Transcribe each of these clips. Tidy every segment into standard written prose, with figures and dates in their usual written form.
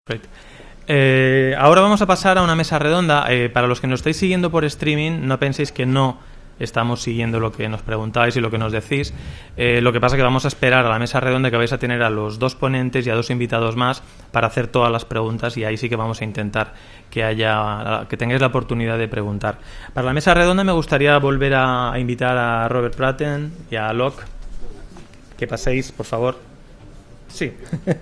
Great. Ahora vamos a pasar a una mesa redonda. Para los que nos estáis siguiendo por streaming, no penséis que no estamos siguiendo lo que nos preguntáis y lo que nos decís. Lo que pasa es que vamos a esperar a la mesa redonda, que vais a tener a los 2 ponentes y a 2 invitados más para hacer todas las preguntas, y ahí sí que vamos a intentar que tengáis la oportunidad de preguntar. Para la mesa redonda me gustaría volver a invitar a Robert Pratten y a Locke. Que paséis, por favor. Sí.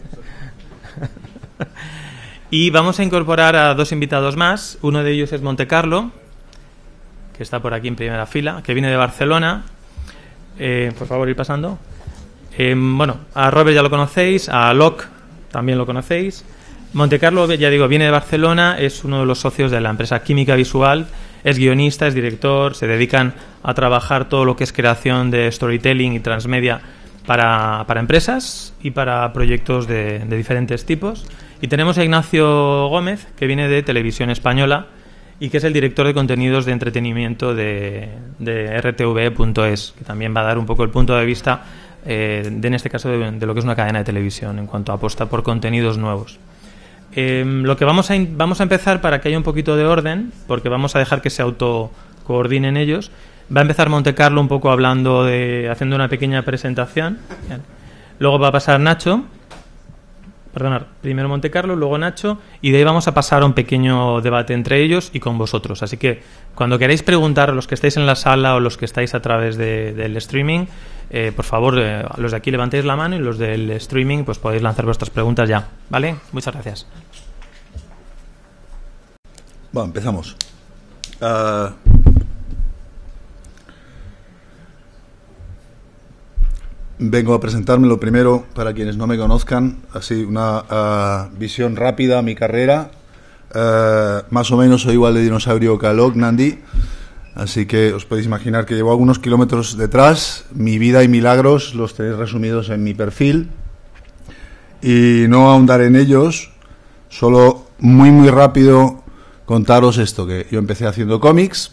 Y vamos a incorporar a 2 invitados más. Uno de ellos es Montecarlo, que está por aquí en primera fila, que viene de Barcelona. Por favor, ir pasando. Bueno, a Robert ya lo conocéis, a Locke también lo conocéis. Montecarlo, ya digo, viene de Barcelona, es uno de los socios de la empresa Química Visual, es guionista, es director, se dedican a trabajar todo lo que es creación de storytelling y transmedia para empresas y para proyectos de diferentes tipos. Y tenemos a Ignacio Gómez, que viene de Televisión Española y que es el director de contenidos de entretenimiento de RTV.es, que también va a dar un poco el punto de vista, en este caso, de lo que es una cadena de televisión en cuanto a apuesta por contenidos nuevos. Lo que vamos a empezar, para que haya un poquito de orden, porque vamos a dejar que se autocoordinen ellos. Va a empezar Montecarlo un poco haciendo una pequeña presentación. Luego va a pasar Nacho. Primero Montecarlo, luego Nacho, y de ahí vamos a pasar a un pequeño debate entre ellos y con vosotros. Así que cuando queráis preguntar, los que estáis en la sala o los que estáis a través del streaming, por favor, los de aquí levantéis la mano, y los del streaming pues podéis lanzar vuestras preguntas ya, ¿vale? Muchas gracias. Bueno, empezamos. Vengo a presentarme. Lo primero, para quienes no me conozcan, así una visión rápida a mi carrera. Más o menos soy igual de dinosaurio que a Locke, Nandi, así que os podéis imaginar que llevo algunos kilómetros detrás. Mi vida y milagros los tenéis resumidos en mi perfil y no ahondar en ellos, solo muy rápido contaros esto, que yo empecé haciendo cómics,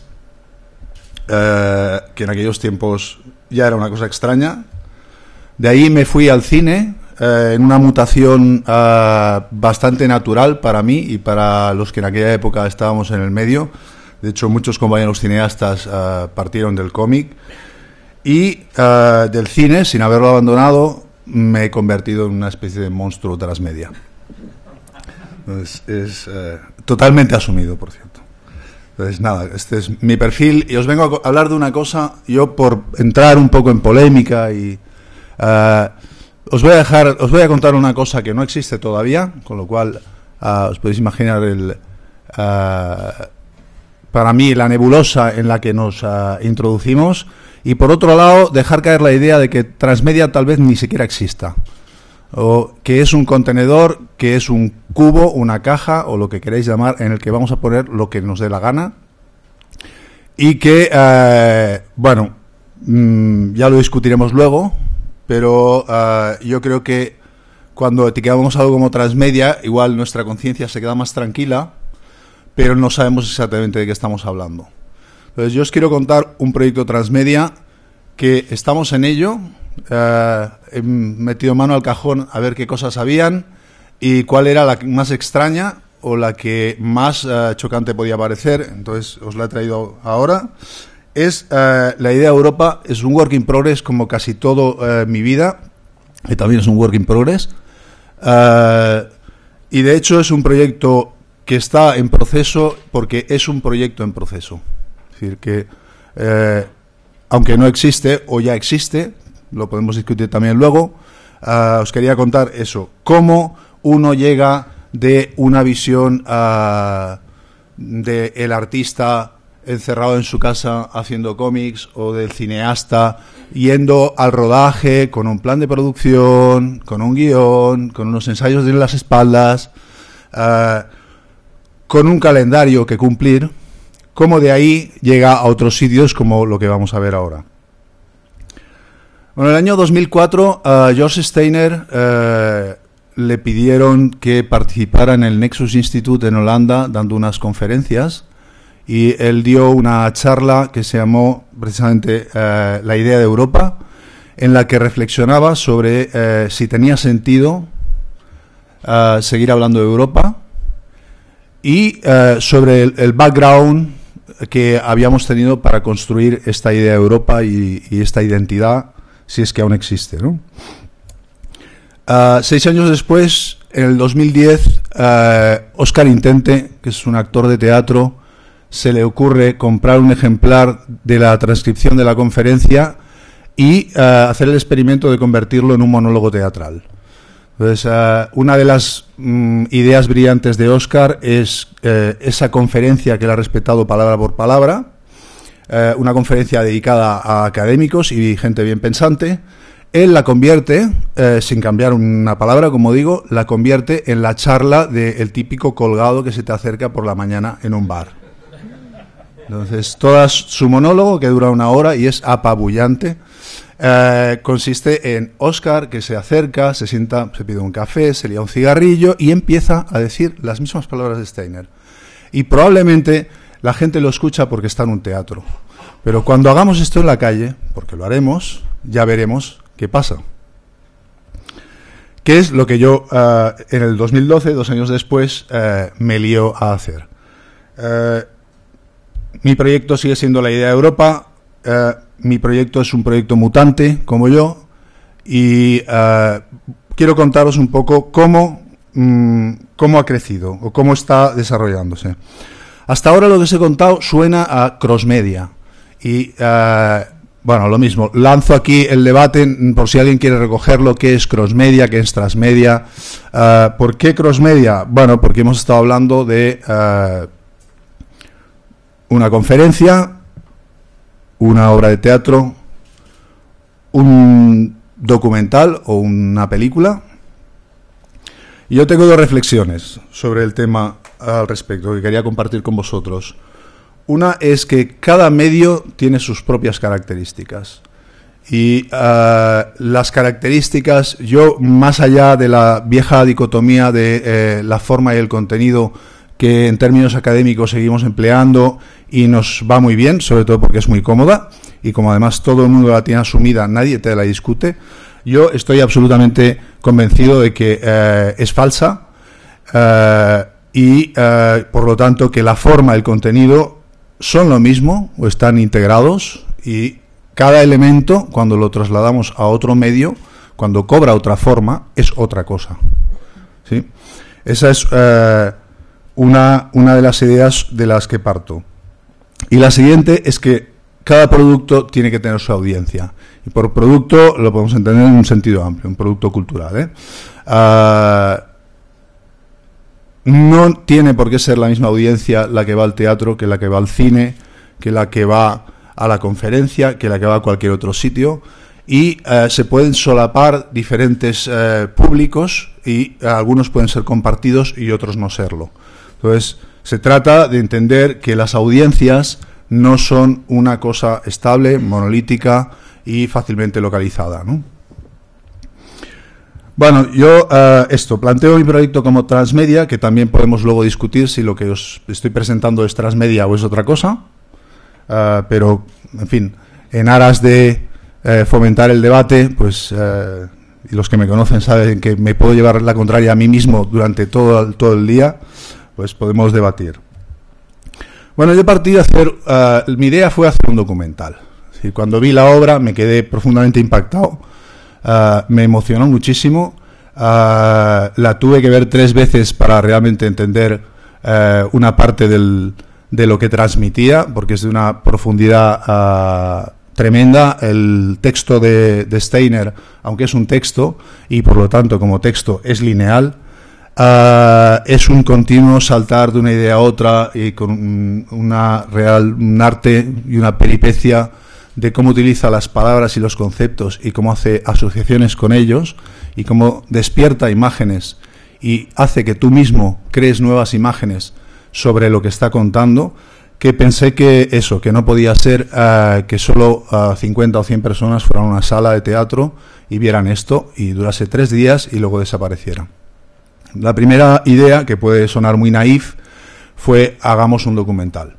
que en aquellos tiempos ya era una cosa extraña. De ahí me fui al cine, en una mutación bastante natural para mí y para los que en aquella época estábamos en el medio. De hecho, muchos compañeros cineastas partieron del cómic. Y del cine, sin haberlo abandonado, me he convertido en una especie de monstruo transmedia. Entonces, es totalmente asumido, por cierto. Entonces, nada, este es mi perfil. Y os vengo a hablar de una cosa, yo por entrar un poco en polémica y... os voy a contar una cosa que no existe todavía, con lo cual os podéis imaginar para mí la nebulosa en la que nos introducimos, y por otro lado dejar caer la idea de que transmedia tal vez ni siquiera exista, o que es un contenedor, que es un cubo, una caja o lo que queréis llamar, en el que vamos a poner lo que nos dé la gana, y que ya lo discutiremos luego. Pero yo creo que cuando etiquetamos algo como transmedia, igual nuestra conciencia se queda más tranquila, pero no sabemos exactamente de qué estamos hablando. Entonces yo os quiero contar un proyecto transmedia que estamos en ello. He metido mano al cajón a ver qué cosas habían y cuál era la más extraña o la que más chocante podía parecer. Entonces os la he traído ahora. Es la idea de Europa, es un work in progress como casi todo mi vida, que también es un work in progress. Y de hecho es un proyecto que está en proceso porque es un proyecto en proceso. Es decir, que aunque no existe o ya existe, lo podemos discutir también luego, os quería contar eso, cómo uno llega de una visión del artista encerrado en su casa haciendo cómics, o del cineasta yendo al rodaje con un plan de producción, con un guión, con unos ensayos en las espaldas, con un calendario que cumplir, cómo de ahí llega a otros sitios como lo que vamos a ver ahora. Bueno, en el año 2004 a George Steiner le pidieron que participara en el Nexus Institute en Holanda dando unas conferencias. Y él dio una charla que se llamó precisamente La idea de Europa, en la que reflexionaba sobre si tenía sentido seguir hablando de Europa y sobre el background que habíamos tenido para construir esta idea de Europa y esta identidad, si es que aún existe, ¿no? 6 años después, en el 2010, Óscar Intente, que es un actor de teatro, se le ocurre comprar un ejemplar de la transcripción de la conferencia y hacer el experimento de convertirlo en un monólogo teatral. Entonces, una de las ideas brillantes de Óscar es esa conferencia que él ha respetado palabra por palabra, una conferencia dedicada a académicos y gente bien pensante. Él la convierte, sin cambiar una palabra, como digo, la convierte en la charla del típico colgado que se te acerca por la mañana en un bar. Entonces, todo su monólogo, que dura 1 hora y es apabullante, consiste en Óscar que se acerca, se sienta, se pide un café, se lía un cigarrillo y empieza a decir las mismas palabras de Steiner. Y probablemente la gente lo escucha porque está en un teatro. Pero cuando hagamos esto en la calle, porque lo haremos, ya veremos qué pasa. ¿Qué es lo que yo en el 2012, 2 años después, me lío a hacer? Mi proyecto sigue siendo la idea de Europa. Mi proyecto es un proyecto mutante, como yo, y quiero contaros un poco cómo ha crecido o cómo está desarrollándose. Hasta ahora lo que os he contado suena a crossmedia. Y, bueno, lo mismo. Lanzo aquí el debate por si alguien quiere recogerlo. ¿Qué es crossmedia? ¿Qué es transmedia? ¿Por qué crossmedia? Bueno, porque hemos estado hablando de una conferencia, una obra de teatro, un documental o una película. Y yo tengo 2 reflexiones sobre el tema al respecto que quería compartir con vosotros. Una es que cada medio tiene sus propias características. Y las características, yo más allá de la vieja dicotomía de la forma y el contenido que en términos académicos seguimos empleando y nos va muy bien, sobre todo porque es muy cómoda y como además todo el mundo la tiene asumida, nadie te la discute, yo estoy absolutamente convencido de que es falsa y por lo tanto que la forma y el contenido son lo mismo o están integrados y cada elemento cuando lo trasladamos a otro medio, cuando cobra otra forma, es otra cosa, ¿sí? Esa es una de las ideas de las que parto. Y la siguiente es que cada producto tiene que tener su audiencia. Y por producto lo podemos entender en un sentido amplio, un producto cultural, no tiene por qué ser la misma audiencia la que va al teatro que la que va al cine, que la que va a la conferencia, que la que va a cualquier otro sitio. Y se pueden solapar diferentes públicos y algunos pueden ser compartidos y otros no serlo. Entonces, se trata de entender que las audiencias no son una cosa estable, monolítica y fácilmente localizada, ¿no? Bueno, yo planteo mi proyecto como transmedia, que también podemos luego discutir si lo que os estoy presentando es transmedia o es otra cosa, pero, en fin, en aras de fomentar el debate, pues, y los que me conocen saben que me puedo llevar la contraria a mí mismo durante todo el día, pues podemos debatir. Bueno, yo partí de hacer, mi idea fue hacer un documental. Es decir, cuando vi la obra me quedé profundamente impactado, me emocionó muchísimo, la tuve que ver 3 veces para realmente entender una parte de lo que transmitía, porque es de una profundidad tremenda. El texto de Steiner, aunque es un texto, y por lo tanto como texto es lineal, es un continuo saltar de una idea a otra y con un arte y una peripecia de cómo utiliza las palabras y los conceptos y cómo hace asociaciones con ellos y cómo despierta imágenes y hace que tú mismo crees nuevas imágenes sobre lo que está contando, que pensé que eso, que no podía ser que solo 50 o 100 personas fueran a una sala de teatro y vieran esto y durase 3 días y luego desaparecieran. La primera idea, que puede sonar muy naif, fue hagamos un documental.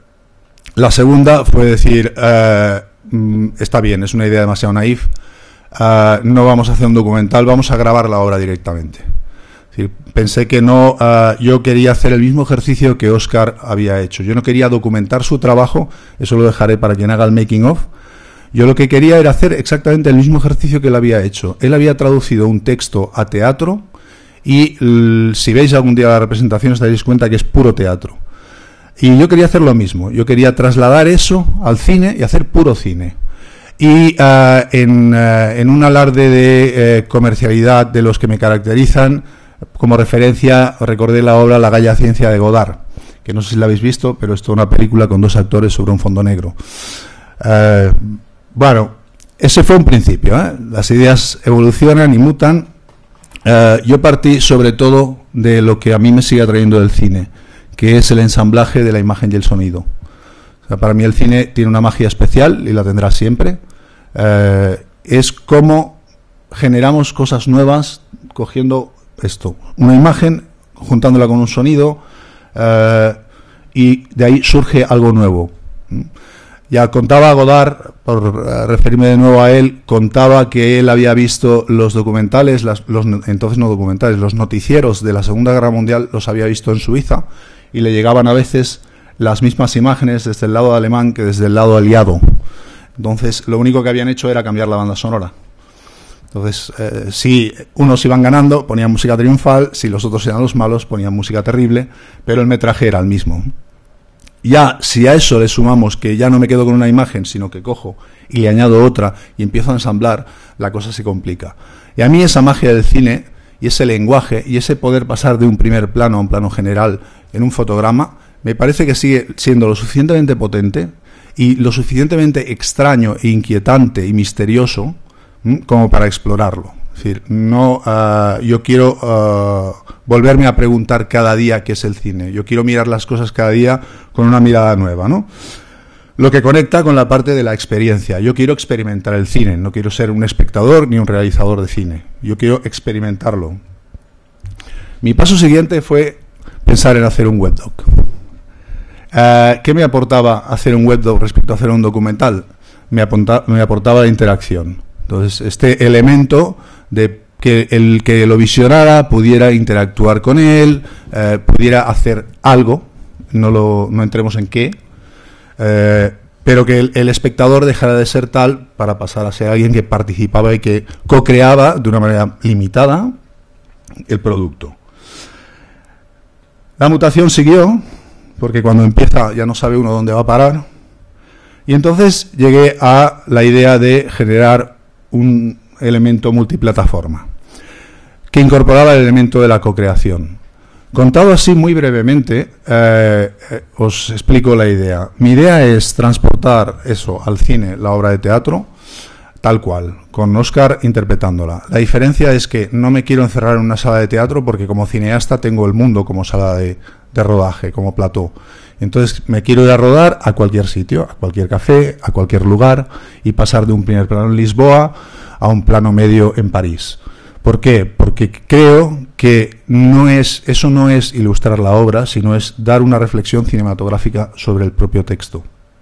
La segunda fue decir, está bien, es una idea demasiado naif, no vamos a hacer un documental, vamos a grabar la obra directamente. Es decir, pensé que no, yo quería hacer el mismo ejercicio que Óscar había hecho. Yo no quería documentar su trabajo, eso lo dejaré para quien haga el making of. Yo lo que quería era hacer exactamente el mismo ejercicio que él había hecho. Él había traducido un texto a teatro y si veis algún día la representación os daréis cuenta que es puro teatro. Y yo quería hacer lo mismo. Yo quería trasladar eso al cine y hacer puro cine. Y en un alarde de comercialidad de los que me caracterizan, como referencia recordé la obra La Galla Ciencia de Godard, que no sé si la habéis visto, pero es toda una película con 2 actores sobre un fondo negro. Bueno, ese fue un principio, ¿eh? Las ideas evolucionan y mutan. Yo partí sobre todo de lo que a mí me sigue atrayendo del cine, que es el ensamblaje de la imagen y el sonido. O sea, para mí el cine tiene una magia especial y la tendrá siempre. Es cómo generamos cosas nuevas cogiendo esto, una imagen, juntándola con un sonido, y de ahí surge algo nuevo. Ya contaba Godard, por referirme de nuevo a él, contaba que él había visto los documentales, entonces no documentales, los noticieros de la Segunda Guerra Mundial los había visto en Suiza y le llegaban a veces las mismas imágenes desde el lado alemán que desde el lado aliado. Entonces lo único que habían hecho era cambiar la banda sonora. Entonces, si unos iban ganando, ponían música triunfal, si los otros eran los malos, ponían música terrible, pero el metraje era el mismo. Ya, si a eso le sumamos que ya no me quedo con una imagen, sino que cojo y le añado otra y empiezo a ensamblar, la cosa se complica. Y a mí esa magia del cine y ese lenguaje y ese poder pasar de un primer plano a un plano general en un fotograma, me parece que sigue siendo lo suficientemente potente y lo suficientemente extraño e inquietante y misterioso como para explorarlo. Es decir, no, yo quiero volverme a preguntar cada día qué es el cine. Yo quiero mirar las cosas cada día con una mirada nueva, ¿no? Lo que conecta con la parte de la experiencia. Yo quiero experimentar el cine, no quiero ser un espectador ni un realizador de cine. Yo quiero experimentarlo. Mi paso siguiente fue pensar en hacer un webdoc. ¿Qué me aportaba hacer un webdoc respecto a hacer un documental? Me aportaba la interacción. Entonces, este elemento de que el que lo visionara pudiera interactuar con él, pudiera hacer algo, no entremos en qué, pero que el espectador dejara de ser tal para pasar a ser alguien que participaba y que co-creaba de una manera limitada el producto. La mutación siguió, porque cuando empieza ya no sabe uno dónde va a parar, y entonces llegué a la idea de generar un elemento multiplataforma que incorporaba el elemento de la co-creación. Contado así muy brevemente, os explico la idea. Mi idea es transportar eso al cine, la obra de teatro, tal cual, con Óscar interpretándola. La diferencia es que no me quiero encerrar en una sala de teatro porque como cineasta tengo el mundo como sala de rodaje, como plató. Entonces me quiero ir a rodar a cualquier sitio, a cualquier café, a cualquier lugar y pasar de un primer plano en Lisboa a un plano medio en París. ¿Por qué? Porque creo que eso no es ilustrar la obra, sino es dar una reflexión cinematográfica sobre el propio texto.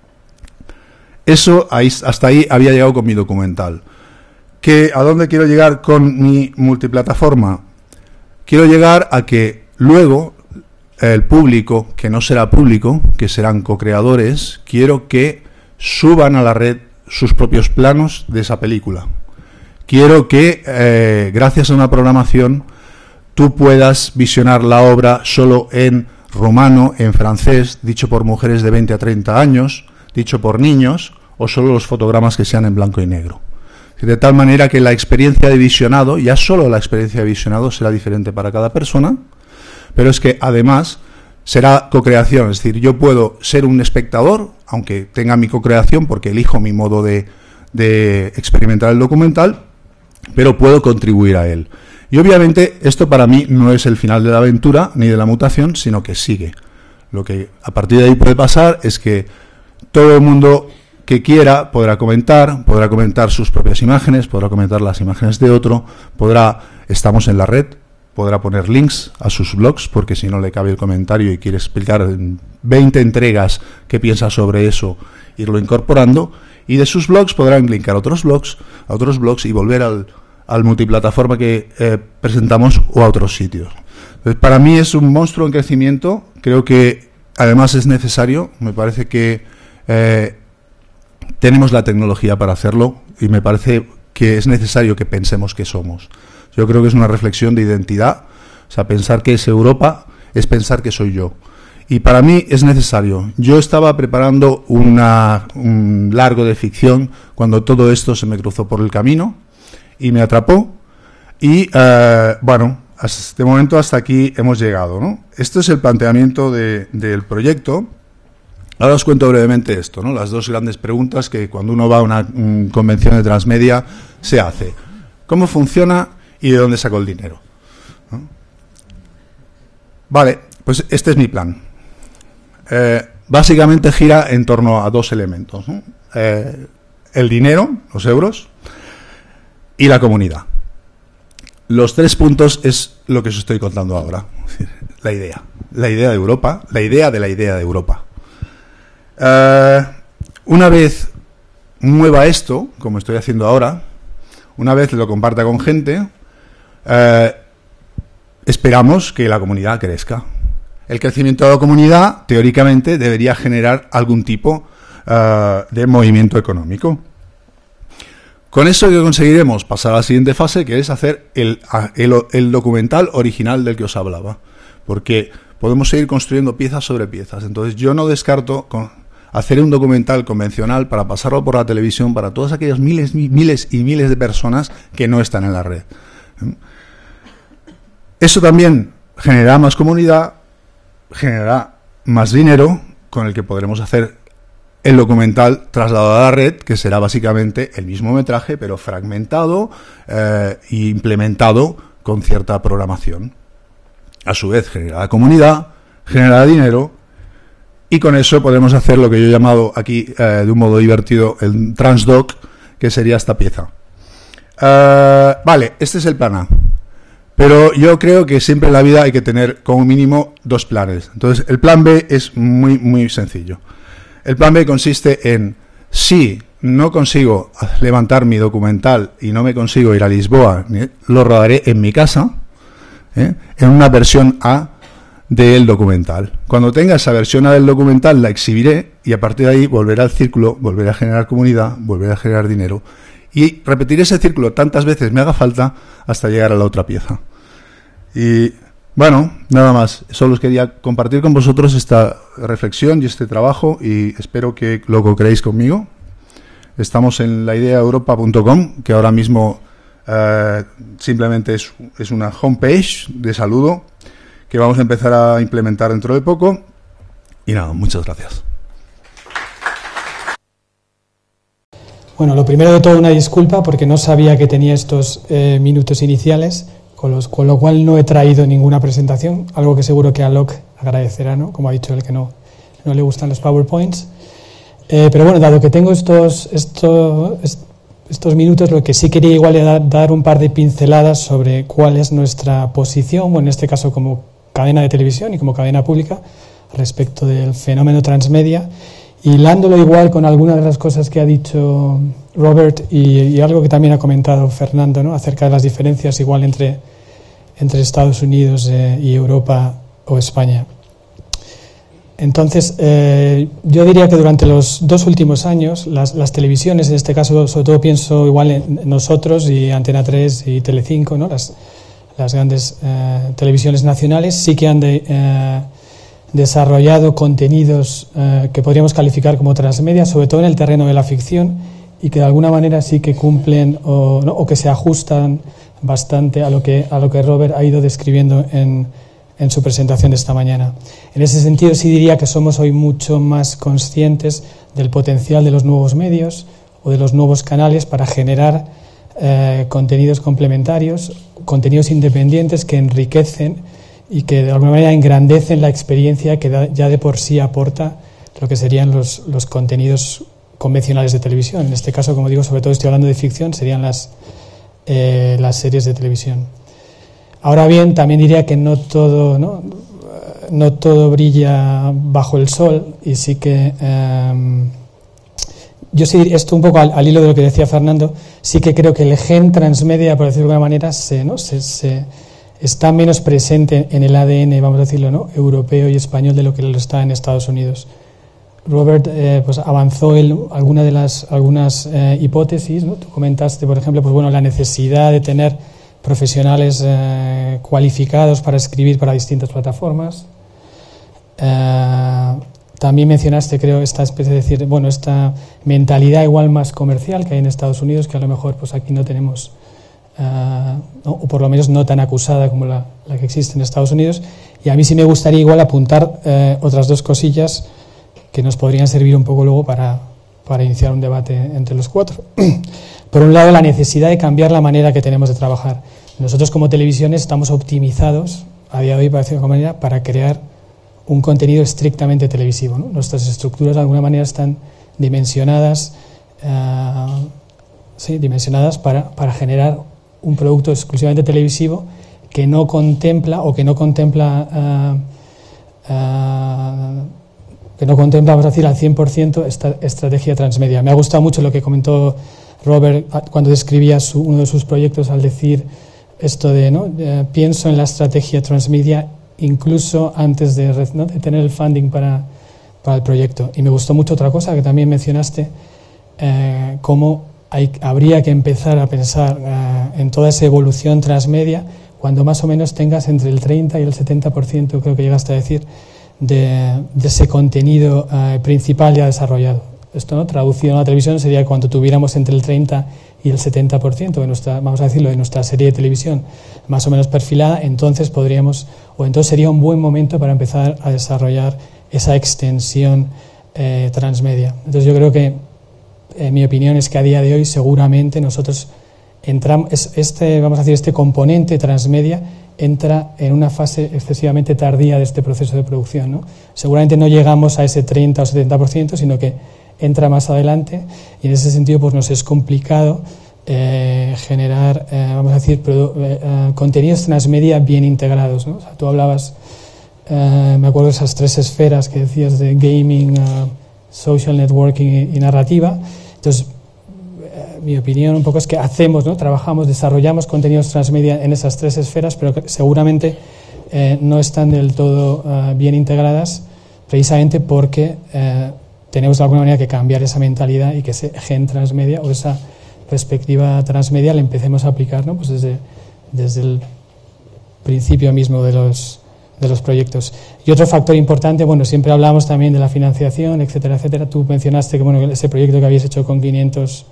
Eso hasta ahí había llegado con mi documental. ¿A dónde quiero llegar con mi multiplataforma? Quiero llegar a que luego el público, que no será público, que serán co-creadores, quiero que suban a la red sus propios planos de esa película. Quiero que, gracias a una programación, tú puedas visionar la obra solo en rumano, en francés, dicho por mujeres de 20 a 30 años, dicho por niños, o solo los fotogramas que sean en blanco y negro. De tal manera que la experiencia de visionado, ya solo la experiencia de visionado será diferente para cada persona, pero es que además será co-creación, es decir, yo puedo ser un espectador, aunque tenga mi co-creación porque elijo mi modo de experimentar el documental, pero puedo contribuir a él. Y obviamente esto para mí no es el final de la aventura ni de la mutación, sino que sigue. Lo que a partir de ahí puede pasar es que todo el mundo que quiera podrá comentar sus propias imágenes, podrá comentar las imágenes de otro, estamos en la red, podrá poner links a sus blogs, porque si no le cabe el comentario y quiere explicar en 20 entregas qué piensa sobre eso, irlo incorporando, Y de sus blogs podrán linkar a otros blogs y volver al multiplataforma que presentamos o a otros sitios. Entonces, para mí es un monstruo en crecimiento. Creo que además es necesario. Me parece que tenemos la tecnología para hacerlo y me parece que es necesario que pensemos qué somos. Yo creo que es una reflexión de identidad. O sea, pensar que es Europa es pensar que soy yo. Y para mí es necesario. Yo estaba preparando un largo de ficción cuando todo esto se me cruzó por el camino y me atrapó. Y bueno, de momento hasta aquí hemos llegado, ¿no? Esto es el planteamiento del proyecto. Ahora os cuento brevemente esto, ¿no? Las dos grandes preguntas que cuando uno va a una convención de transmedia se hace. ¿Cómo funciona y de dónde saco el dinero? ¿No? Vale, pues este es mi plan. Básicamente gira en torno a dos elementos, ¿no? El dinero, los euros, y la comunidad. Los 3 puntos es lo que os estoy contando ahora. La idea de Europa, la idea de Europa. Una vez mueva esto, como estoy haciendo ahora, una vez lo comparta con gente, esperamos que la comunidad crezca. El crecimiento de la comunidad, teóricamente, debería generar algún tipo de movimiento económico. Con eso que conseguiremos pasar a la siguiente fase, que es hacer el documental original del que os hablaba. Porque podemos seguir construyendo piezas sobre piezas. Entonces yo no descarto hacer un documental convencional para pasarlo por la televisión para todas aquellas miles y miles de personas que no están en la red. Eso también generará más comunidad, generará más dinero con el que podremos hacer el documental trasladado a la red, que será básicamente el mismo metraje, pero fragmentado e implementado con cierta programación. A su vez, generará comunidad, generará dinero, y con eso podremos hacer lo que yo he llamado aquí, de un modo divertido, el transdoc, que sería esta pieza. Vale, este es el plan A. Pero yo creo que siempre en la vida hay que tener como mínimo 2 planes. Entonces, el plan B es muy, muy sencillo. El plan B consiste en, si no consigo levantar mi documental y no me consigo ir a Lisboa, lo rodaré en mi casa, en una versión A del documental. Cuando tenga esa versión A del documental la exhibiré y a partir de ahí volveré al círculo, volveré a generar comunidad, volveré a generar dinero y repetiré ese círculo tantas veces me haga falta hasta llegar a la otra pieza. Y bueno, nada más. Solo os quería compartir con vosotros esta reflexión y este trabajo y espero que lo co-creéis conmigo. Estamos en laideaeuropa.com, que ahora mismo simplemente es una homepage de saludo que vamos a empezar a implementar dentro de poco. Y nada, muchas gracias. Bueno, lo primero de todo, una disculpa porque no sabía que tenía estos minutos iniciales, con lo cual no he traído ninguna presentación, algo que seguro que Alok agradecerá, ¿no? Como ha dicho él que no le gustan los PowerPoints. Pero bueno, dado que tengo estos minutos, lo que sí quería igual era dar un par de pinceladas sobre cuál es nuestra posición, bueno, en este caso como cadena de televisión y como cadena pública, respecto del fenómeno transmedia, hilándolo igual con algunas de las cosas que ha dicho Robert y algo que también ha comentado Fernando, ¿no? Acerca de las diferencias igual entre Estados Unidos y Europa o España. Entonces, yo diría que durante los 2 últimos años, las televisiones, en este caso, sobre todo pienso igual en nosotros y Antena 3 y Telecinco, ¿no? Las grandes televisiones nacionales, sí que han desarrollado contenidos que podríamos calificar como transmedia, sobre todo en el terreno de la ficción, y que de alguna manera sí que cumplen o que se ajustan bastante a lo que Robert ha ido describiendo en su presentación de esta mañana. En ese sentido sí diría que somos hoy mucho más conscientes del potencial de los nuevos medios o de los nuevos canales para generar contenidos complementarios, contenidos independientes que enriquecen y que de alguna manera engrandecen la experiencia que ya de por sí aporta lo que serían los contenidos convencionales de televisión. En este caso, como digo, sobre todo estoy hablando de ficción, serían las series de televisión. Ahora bien, también diría que no todo brilla bajo el sol y sí que yo sí, esto un poco al hilo de lo que decía Fernando, sí que creo que el gen transmedia, por decirlo de alguna manera, está menos presente en el ADN, vamos a decirlo, ¿no?, europeo y español de lo que lo está en Estados Unidos. Robert pues avanzó algunas hipótesis, ¿no? Tú comentaste, por ejemplo, pues bueno, la necesidad de tener profesionales cualificados para escribir para distintas plataformas. También mencionaste, creo, esta especie de decir, bueno, esta mentalidad igual más comercial que hay en Estados Unidos, que a lo mejor pues aquí no tenemos, ¿no?, o por lo menos no tan acusada como la que existe en Estados Unidos. Y a mí sí me gustaría igual apuntar otras dos cosillas que nos podrían servir un poco luego para iniciar un debate entre los cuatro. Por un lado, la necesidad de cambiar la manera que tenemos de trabajar. Nosotros como televisiones estamos optimizados a día de hoy, para crear un contenido estrictamente televisivo, ¿no? Nuestras estructuras de alguna manera están dimensionadas, para generar un producto exclusivamente televisivo que no contempla vamos a decir, al 100% esta estrategia transmedia. Me ha gustado mucho lo que comentó Robert cuando describía uno de sus proyectos, al decir esto de, ¿no?, pienso en la estrategia transmedia incluso antes de tener el funding para el proyecto. Y me gustó mucho otra cosa que también mencionaste, cómo habría que empezar a pensar en toda esa evolución transmedia cuando más o menos tengas entre el 30 y el 70%, creo que llegaste a decir, de ese contenido principal ya desarrollado. Esto, ¿no?, traducido en la televisión sería cuando tuviéramos entre el 30 y el 70% de nuestra, vamos a decirlo, de nuestra serie de televisión más o menos perfilada, entonces sería un buen momento para empezar a desarrollar esa extensión transmedia. Entonces yo creo que, en mi opinión, es que a día de hoy seguramente nosotros entramos, este componente transmedia entra en una fase excesivamente tardía de este proceso de producción, ¿no? Seguramente no llegamos a ese 30 o 70%, sino que entra más adelante, y en ese sentido pues nos es complicado generar, vamos a decir, contenidos transmedia bien integrados, ¿no? O sea, tú hablabas, me acuerdo de esas tres esferas que decías de gaming, social networking y narrativa. Entonces, mi opinión un poco es que trabajamos, desarrollamos contenidos transmedia en esas tres esferas, pero que seguramente no están del todo bien integradas, precisamente porque tenemos de alguna manera que cambiar esa mentalidad y que ese gen transmedia o esa perspectiva transmedia la empecemos a aplicar, ¿no?, pues desde el principio mismo de los proyectos. Y otro factor importante, bueno, siempre hablamos también de la financiación, etcétera, etcétera. Tú mencionaste que, bueno, ese proyecto que habías hecho con $500,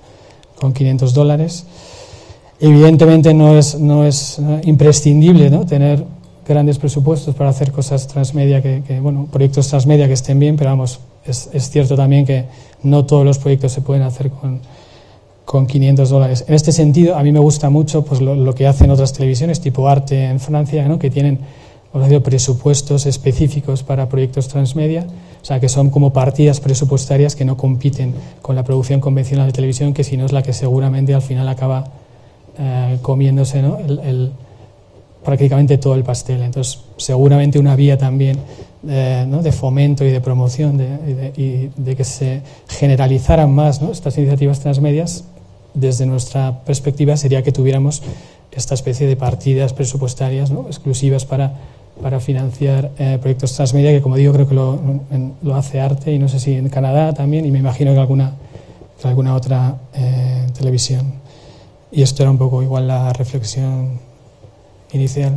evidentemente no es imprescindible, ¿no?, tener grandes presupuestos para hacer cosas transmedia, proyectos transmedia que estén bien, pero vamos, es cierto también que no todos los proyectos se pueden hacer con $500. En este sentido, a mí me gusta mucho pues lo que hacen otras televisiones, tipo Arte en Francia, ¿no?, que tienen, os digo, presupuestos específicos para proyectos transmedia, o sea, que son como partidas presupuestarias que no compiten con la producción convencional de televisión, que si no es la que seguramente al final acaba comiéndose, ¿no?, prácticamente todo el pastel. Entonces, seguramente una vía también ¿no?, de fomento y de promoción y de que se generalizaran más, ¿no?, estas iniciativas transmedias, desde nuestra perspectiva, sería que tuviéramos esta especie de partidas presupuestarias, ¿no?, exclusivas para financiar proyectos transmedia, que, como digo, creo que lo hace Arte, y no sé si en Canadá también, y me imagino que alguna otra televisión. Y esto era un poco igual la reflexión inicial.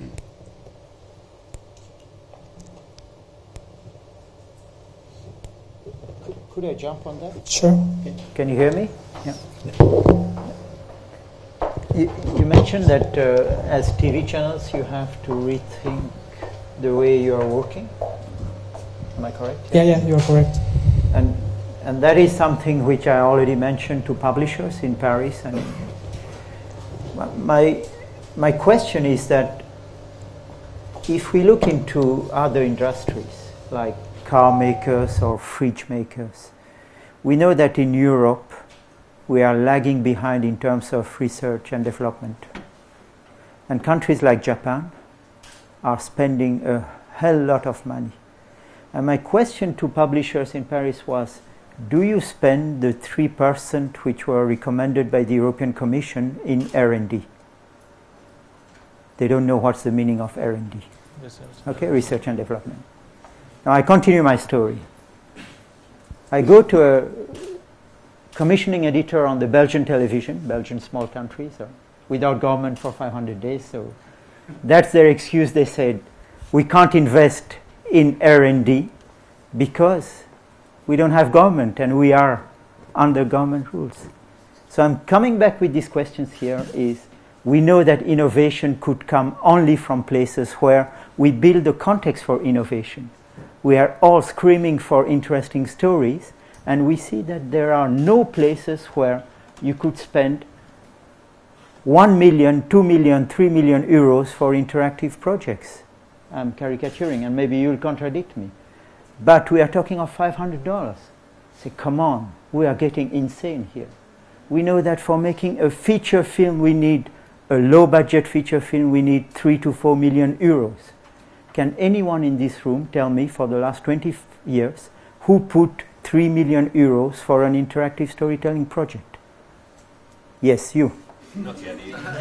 Could I jump on that? Sure. Can you hear me? Yeah. You mentioned that as TV channels you have to rethink the way you are working. Am I correct? Yeah, you are correct. And that is something which I already mentioned to publishers in Paris. And my question is that if we look into other industries like car makers or fridge makers, we know that in Europe we are lagging behind in terms of research and development. And countries like Japan are spending a hell lot of money. And my question to publishers in Paris was, do you spend the 3% which were recommended by the European Commission in R&D? They don't know what's the meaning of R&D. Okay, research and development. Now I continue my story. I go to a commissioning editor on the Belgian television, Belgian small country, so without government for 500 days. So that's their excuse. They said, we can't invest in R&D because we don't have government and we are under government rules. So I'm coming back with these questions here is, we know that innovation could come only from places where we build the context for innovation. We are all screaming for interesting stories, and we see that there are no places where you could spend 1 million, 2 million, 3 million euros for interactive projects. I'm caricaturing, and maybe you'll contradict me. But we are talking of $500. Say, come on, we are getting insane here. We know that for making a feature film, we need a low-budget feature film, we need 3 to 4 million euros. Can anyone in this room tell me for the last 20 years who put 3 million euros for an interactive storytelling project? Yes, you. Nokia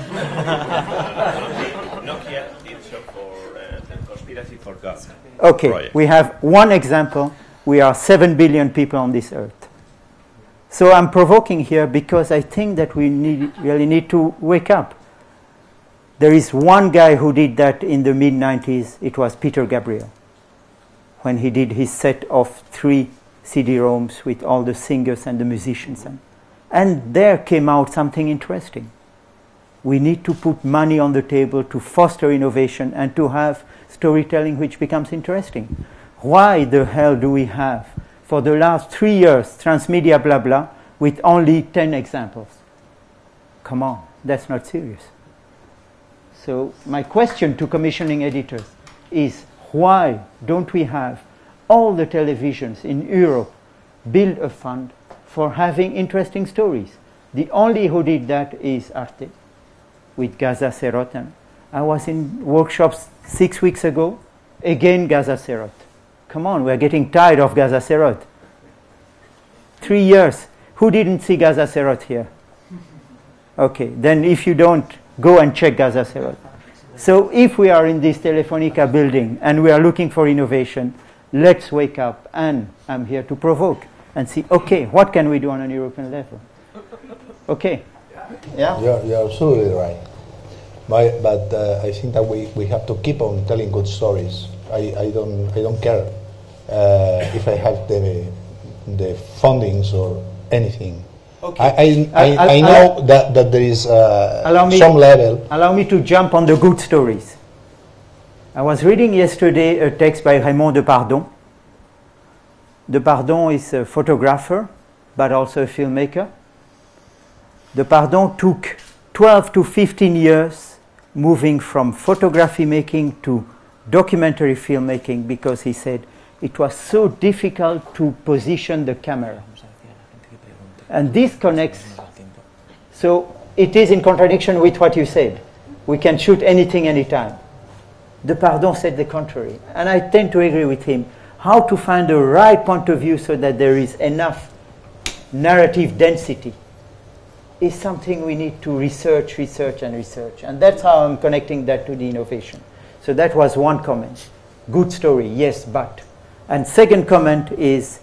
did so for the Conspiracy for God. Okay, project. We have one example. We are 7 billion people on this earth. So I'm provoking here because I think that we really need to wake up. There is one guy who did that in the mid-90s. It was Peter Gabriel, when he did his set of 3 CD-ROMs with all the singers and the musicians. And there came out something interesting. We need to put money on the table to foster innovation and to have storytelling which becomes interesting. Why the hell do we have, for the last 3 years, Transmedia blah blah, with only 10 examples? Come on, that's not serious. So my question to commissioning editors is, why don't we have all the televisions in Europe build a fund for having interesting stories? The only who did that is Arte with Gaza Serot. I was in workshops 6 weeks ago, again Gaza Serot. Come on, we're getting tired of Gaza Serot. 3 years. Who didn't see Gaza Serot here? Okay, then if you don't, go and check Gaza Serot. So if we are in this Telefonica building and we are looking for innovation, let's wake up, and I'm here to provoke and see, okay, what can we do on an European level? Okay. Yeah? You're absolutely right. But I think that we have to keep on telling good stories. I don't care if I have the fundings or anything. Okay. I know that there is some level. Allow me to jump on the good stories. I was reading yesterday a text by Raymond Depardon. Depardon is a photographer, but also a filmmaker. Depardon took 12 to 15 years moving from photography making to documentary filmmaking because he said it was so difficult to position the camera. And this connects, so it is in contradiction with what you said. We can shoot anything, anytime. Depardon said the contrary, and I tend to agree with him. How to find the right point of view so that there is enough narrative density is something we need to research, and that's how I'm connecting that to the innovation. So that was one comment. Good story, yes, but. And second comment is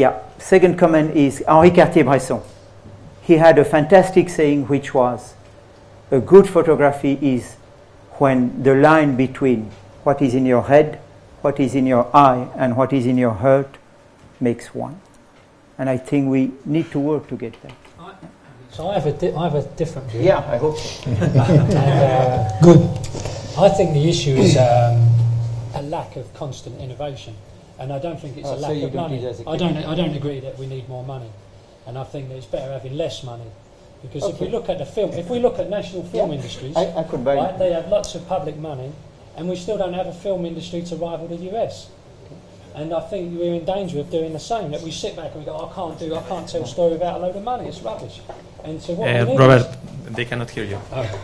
Henri Cartier-Bresson. He had a fantastic saying which was, a good photography is when the line between what is in your head, what is in your eye, and what is in your heart makes one. And I think we need to work to get that. So I have a different view. Yeah, I hope so. Good. I think the issue is a lack of constant innovation. And I don't think it's a lack of money. I don't agree that we need more money, and I think that it's better having less money, because if we look at the film, if we look at national film industries, I could buy right, they have lots of public money, and we still don't have a film industry to rival the US. And I think we're in danger of doing the same. That we sit back and we go, I can't tell a story without a load of money. It's rubbish. And so what we need Robert, they cannot hear you. Oh.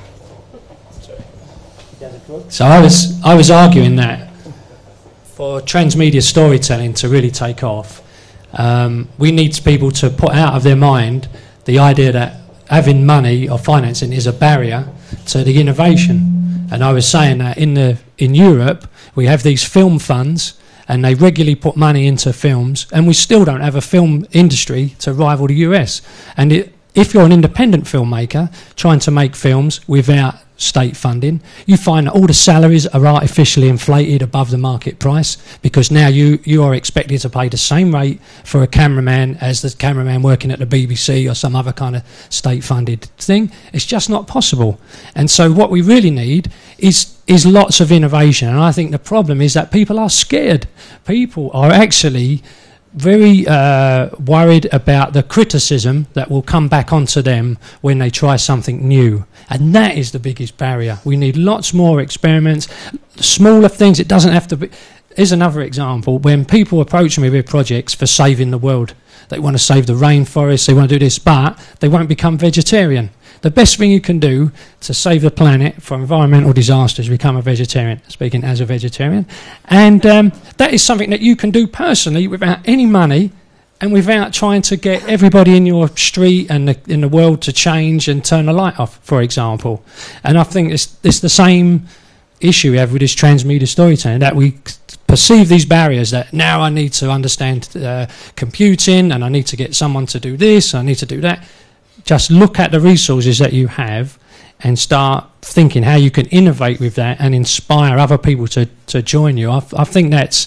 So I was arguing that for transmedia storytelling to really take off, We need people to put out of their mind the idea that having money or financing is a barrier to the innovation. And I was saying that in Europe we have these film funds, and they regularly put money into films, and we still don't have a film industry to rival the US. And if you're an independent filmmaker trying to make films without state funding, you find that all the salaries are artificially inflated above the market price, because now you are expected to pay the same rate for a cameraman as the cameraman working at the BBC or some other kind of state funded thing. It's just not possible. And so what we really need is lots of innovation. And I think the problem is that people are scared. People are actually very worried about the criticism that will come back onto them when they try something new. And that is the biggest barrier. We need lots more experiments, smaller things. It doesn't have to be. Here's another example. When people approach me with projects for saving the world, they want to save the rainforest, they want to do this, but they won't become vegetarian. The best thing you can do to save the planet from environmental disasters is become a vegetarian, speaking as a vegetarian. And that is something that you can do personally without any money and without trying to get everybody in your street and in the world to change and turn the light off, for example. And I think it's the same issue we have with this transmedia storytelling, that we perceive these barriers, that now I need to understand computing and I need to get someone to do this, I need to do that. Just look at the resources that you have and start thinking how you can innovate with that and inspire other people to join you. I think that's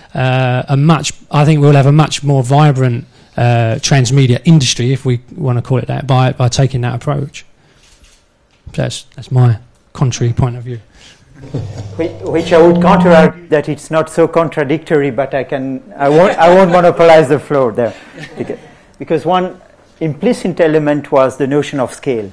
I think we'll have a much more vibrant transmedia industry, if we want to call it that, by taking that approach. That's my contrary point of view. Which I would counter that it's not so contradictory, but I won't monopolize the floor there, because one implicit element was the notion of scale.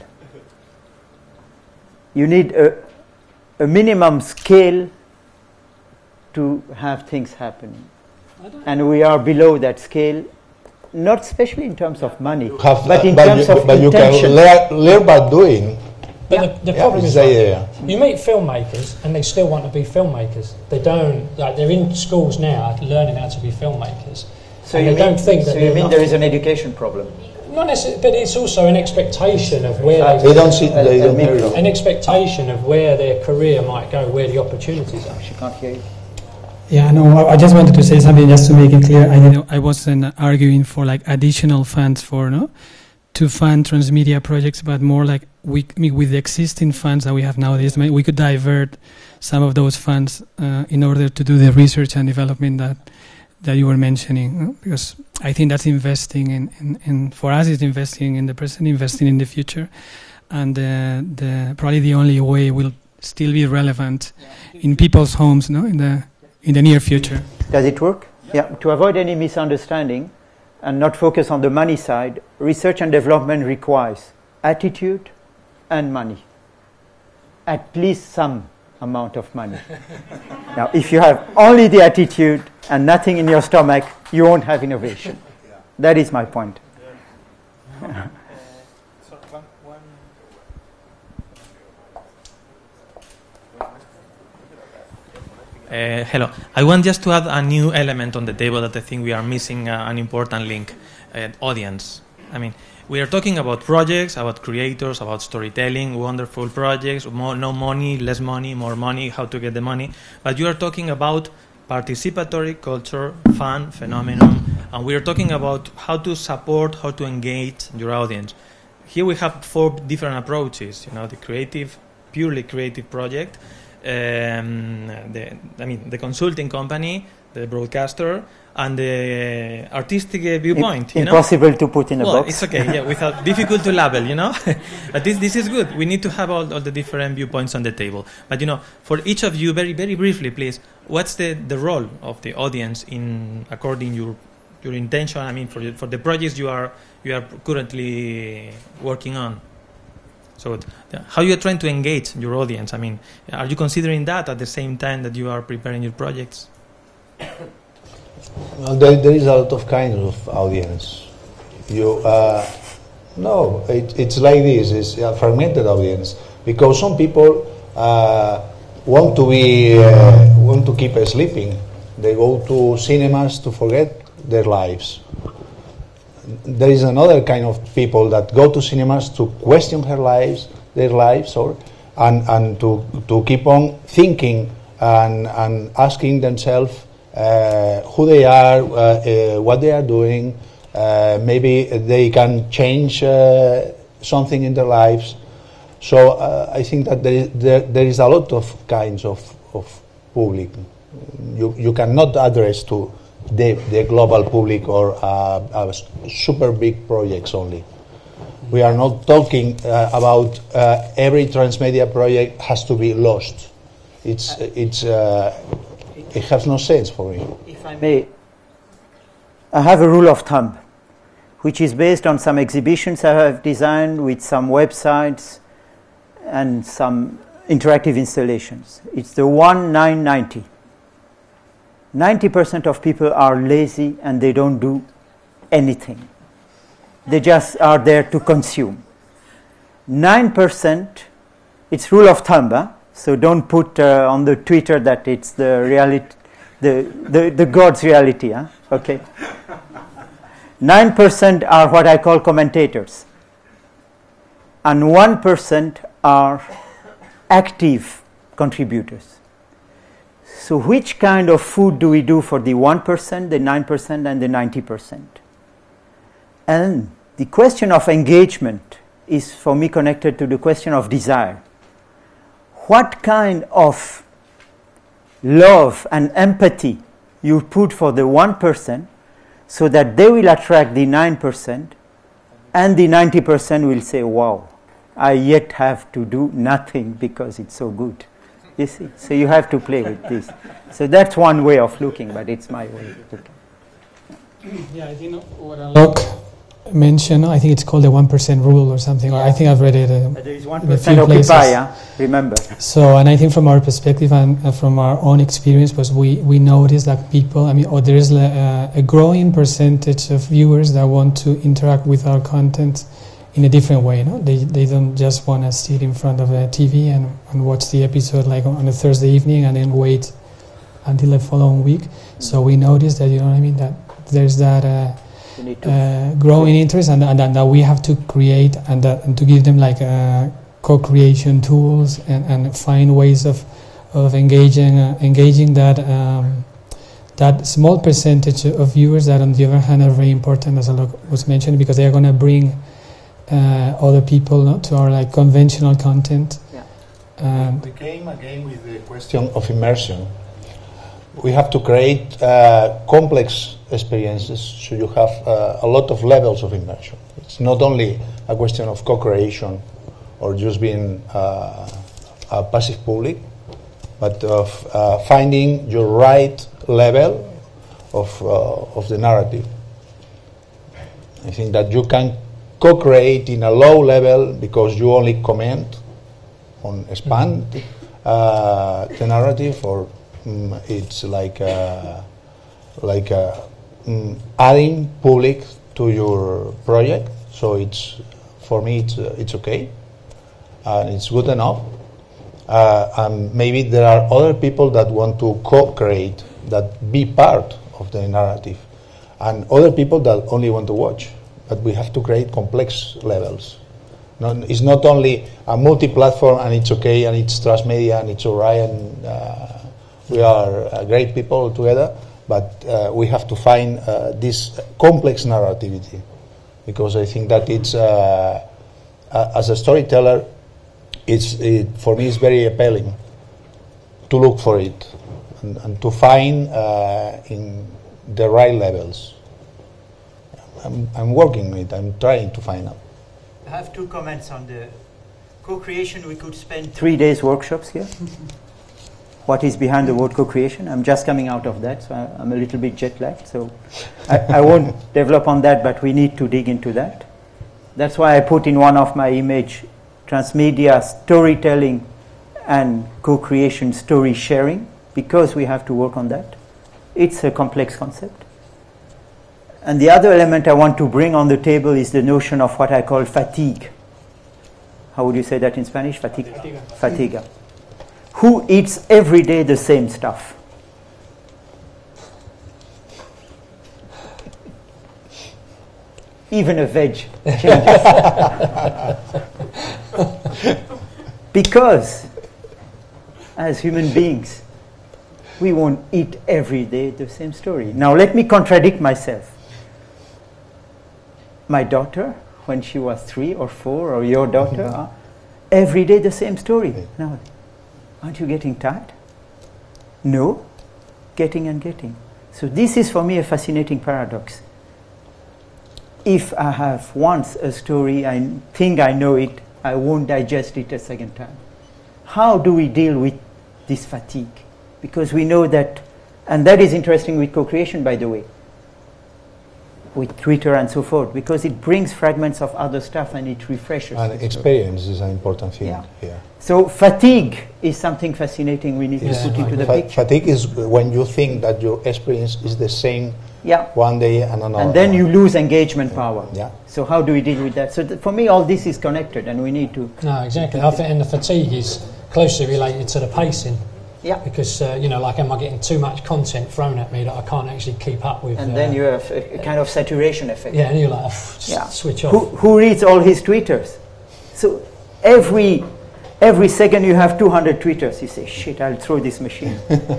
You need a minimum scale to have things happen, and we are below that scale, not especially in terms of money, but in terms of intention. You can learn by doing. But the problem is you meet filmmakers and they still want to be filmmakers. They don't, like, they're in schools now learning how to be filmmakers. So you mean there is an education problem? Not necessarily, but it's also an expectation of where they don't see an expectation of where their career might go, where the opportunities are. She can't hear you. Yeah, no, I just wanted to say something just to make it clear. I wasn't arguing for like additional funds to fund transmedia projects, but more like with the existing funds that we have nowadays, we could divert some of those funds in order to do the research and development that you were mentioning, because I think that's investing in for us, it's investing in the present, investing in the future, and probably the only way will still be relevant in people's homes, in the near future. Does it work? Yeah. To avoid any misunderstanding and not focus on the money side, research and development requires attitude and money, at least some amount of money. Now, if you have only the attitude and nothing in your stomach, you won't have innovation. That is my point. Hello. I want just to add a new element on the table that I think we are missing an important link, audience. I mean, we are talking about projects, about creators, about storytelling, wonderful projects, no money, less money, more money, how to get the money. But you are talking about participatory culture, fun, phenomenon, and we are talking about how to support, how to engage your audience. Here we have 4 different approaches, the creative, purely creative project, the consulting company, the broadcaster, and the artistic viewpoint. Impossible to put in a box. It's okay, without difficult to label, But this is good. We need to have all the different viewpoints on the table. But for each of you, very very briefly, please, what's the role of the audience in according your intention? I mean, for the projects you are currently working on. So, how you are trying to engage your audience? I mean, are you considering that at the same time that you are preparing your projects? Well, there is a lot of kinds of audience. It's like this. It's a fragmented audience, because some people want to keep sleeping. They go to cinemas to forget their lives. There is another kind of people that go to cinemas to question their lives, and to keep on thinking and asking themselves who they are, what they are doing. Maybe they can change something in their lives. So I think that there is a lot of kinds of public. You cannot address to the global public or super big projects only. We are not talking about every transmedia project has to be lost. It has no sense for me. If I may, I have a rule of thumb, which is based on some exhibitions I have designed with some websites and some interactive installations. It's the 1-9-90. 90% of people are lazy and they don't do anything. They just are there to consume. 9%, it's rule of thumb, so don't put on the Twitter that it's the reality, the God's reality, okay? 9% are what I call commentators, and 1% are active contributors. So which kind of food do we do for the 1%, the 9%, and the 90%? And the question of engagement is, for me, connected to the question of desire. What kind of love and empathy you put for the 1% so that they will attract the 9%, and the 90% will say, wow, I yet have to do nothing because it's so good. You see? So you have to play with this. So that's one way of looking, but it's my way of looking. Yeah, I think what Locke mentioned, I think it's called the 1% rule or something. Or I think I've read it there is 1% occupy, remember. So, and I think from our perspective and from our own experience, was we noticed that people, there is a growing percentage of viewers that want to interact with our content in a different way. No, they don't just want to sit in front of a TV and watch the episode like on a Thursday evening and then wait until the following week. So we noticed that, that there's that growing interest, and that we have to create and to give them like co-creation tools and find ways of engaging that small percentage of viewers that, on the other hand, are very important, as Alok was mentioned, because they are going to bring other people to our like conventional content. We came again with the question of immersion. We have to create complex experiences, so you have a lot of levels of immersion. It's not only a question of co-creation or just being a passive public, but of finding your right level of the narrative. I think that you can co-create in a low level because you only comment on expand the narrative, or it's like adding public to your project. So for me it's okay, and it's good enough. And maybe there are other people that want to co-create, that be part of the narrative, and other people that only want to watch. But we have to create complex levels. It's not only a multi-platform and it's okay and it's transmedia and it's alright and we are great people together, but we have to find this complex narrativity, because I think that it's as a storyteller, for me it's very appealing to look for it and to find in the right levels. I'm working with it. I'm trying to find out. I have 2 comments on the co-creation. We could spend 3 days workshops here. What is behind the word co-creation? I'm just coming out of that, so I'm a little bit jet-lagged. So I won't develop on that, but we need to dig into that. That's why I put in one of my image, transmedia storytelling and co-creation story sharing, because we have to work on that. It's a complex concept. And the other element I want to bring on the table is the notion of what I call fatigue. How would you say that in Spanish? Fatiga. Who eats every day the same stuff? even a veg changes. Because as human beings, we won't eat every day the same story. Now let me contradict myself. My daughter, when she was 3 or 4, or your daughter, every day the same story. Now, aren't you getting tired? No, getting and getting. So this is for me a fascinating paradox. If I have once a story, I think I know it, I won't digest it a second time. How do we deal with this fatigue? Because we know that, and that is interesting with co-creation, by the way, with Twitter and so forth, because it brings fragments of other stuff and it refreshes. And experience is an important thing here. So fatigue is something fascinating we need to put into the picture. Fatigue is when you think that your experience is the same one day and another. And then you lose engagement power. Yeah. So how do we deal with that? So for me, all this is connected, and we need to... No, exactly. I think and the fatigue is closely related to the pacing. Yeah. Because, like, am I getting too much content thrown at me that I can't actually keep up with? And then you have a kind of saturation effect. Yeah, and you're like, switch off. Who reads all his tweeters? So every second you have 200 tweeters. You say, shit, I'll throw this machine.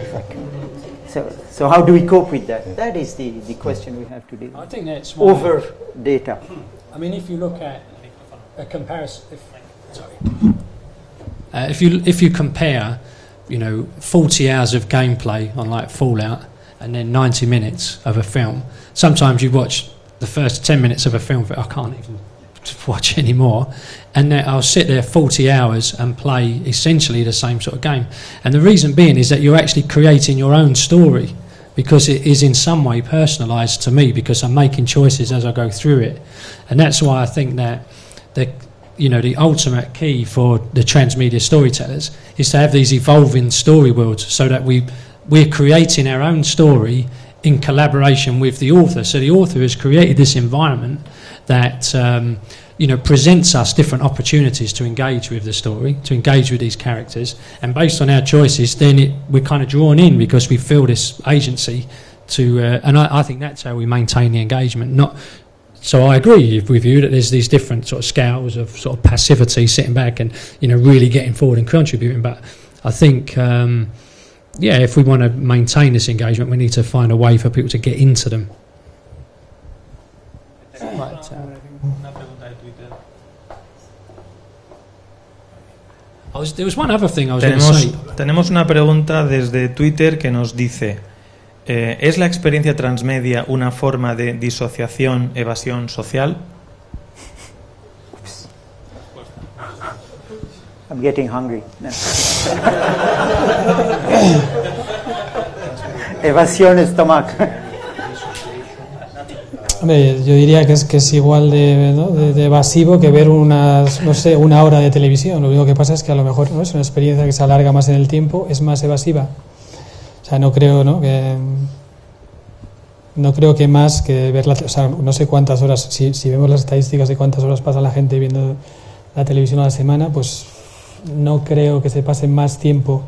So how do we cope with that? That is the question we have to deal with. I think that's over data. I mean, if you look at a comparison... If you compare... 40 hours of gameplay on like Fallout and then 90 minutes of a film. Sometimes you watch the first 10 minutes of a film that I can't even watch anymore, and then I'll sit there 40 hours and play essentially the same sort of game. And the reason being is that you're actually creating your own story, because it is in some way personalised to me, because I'm making choices as I go through it. And that's why I think that the ultimate key for the transmedia storytellers is to have these evolving story worlds, so that we're creating our own story in collaboration with the author. So the author has created this environment that presents us different opportunities to engage with the story, to engage with these characters, and based on our choices, then we're kind of drawn in because we feel this agency to. And I think that's how we maintain the engagement. So I agree with you that there's these different sort of scales of sort of passivity, sitting back and really getting forward and contributing. But I think, if we want to maintain this engagement, we need to find a way for people to get into them. There was one other thing I was going to say. Tenemos una pregunta desde Twitter que nos dice: ¿es la experiencia transmedia una forma de disociación, evasión social? I'm getting hungry. No. Evasión estómago. Hombre, yo diría que es igual de evasivo que ver una hora de televisión. Lo único que pasa es que a lo mejor es una experiencia que se alarga más en el tiempo, es más evasiva. O sea, no creo que más que verla, o sea, no sé cuántas horas, si vemos las estadísticas de cuántas horas pasa la gente viendo la televisión a la semana, pues no creo que se pase más tiempo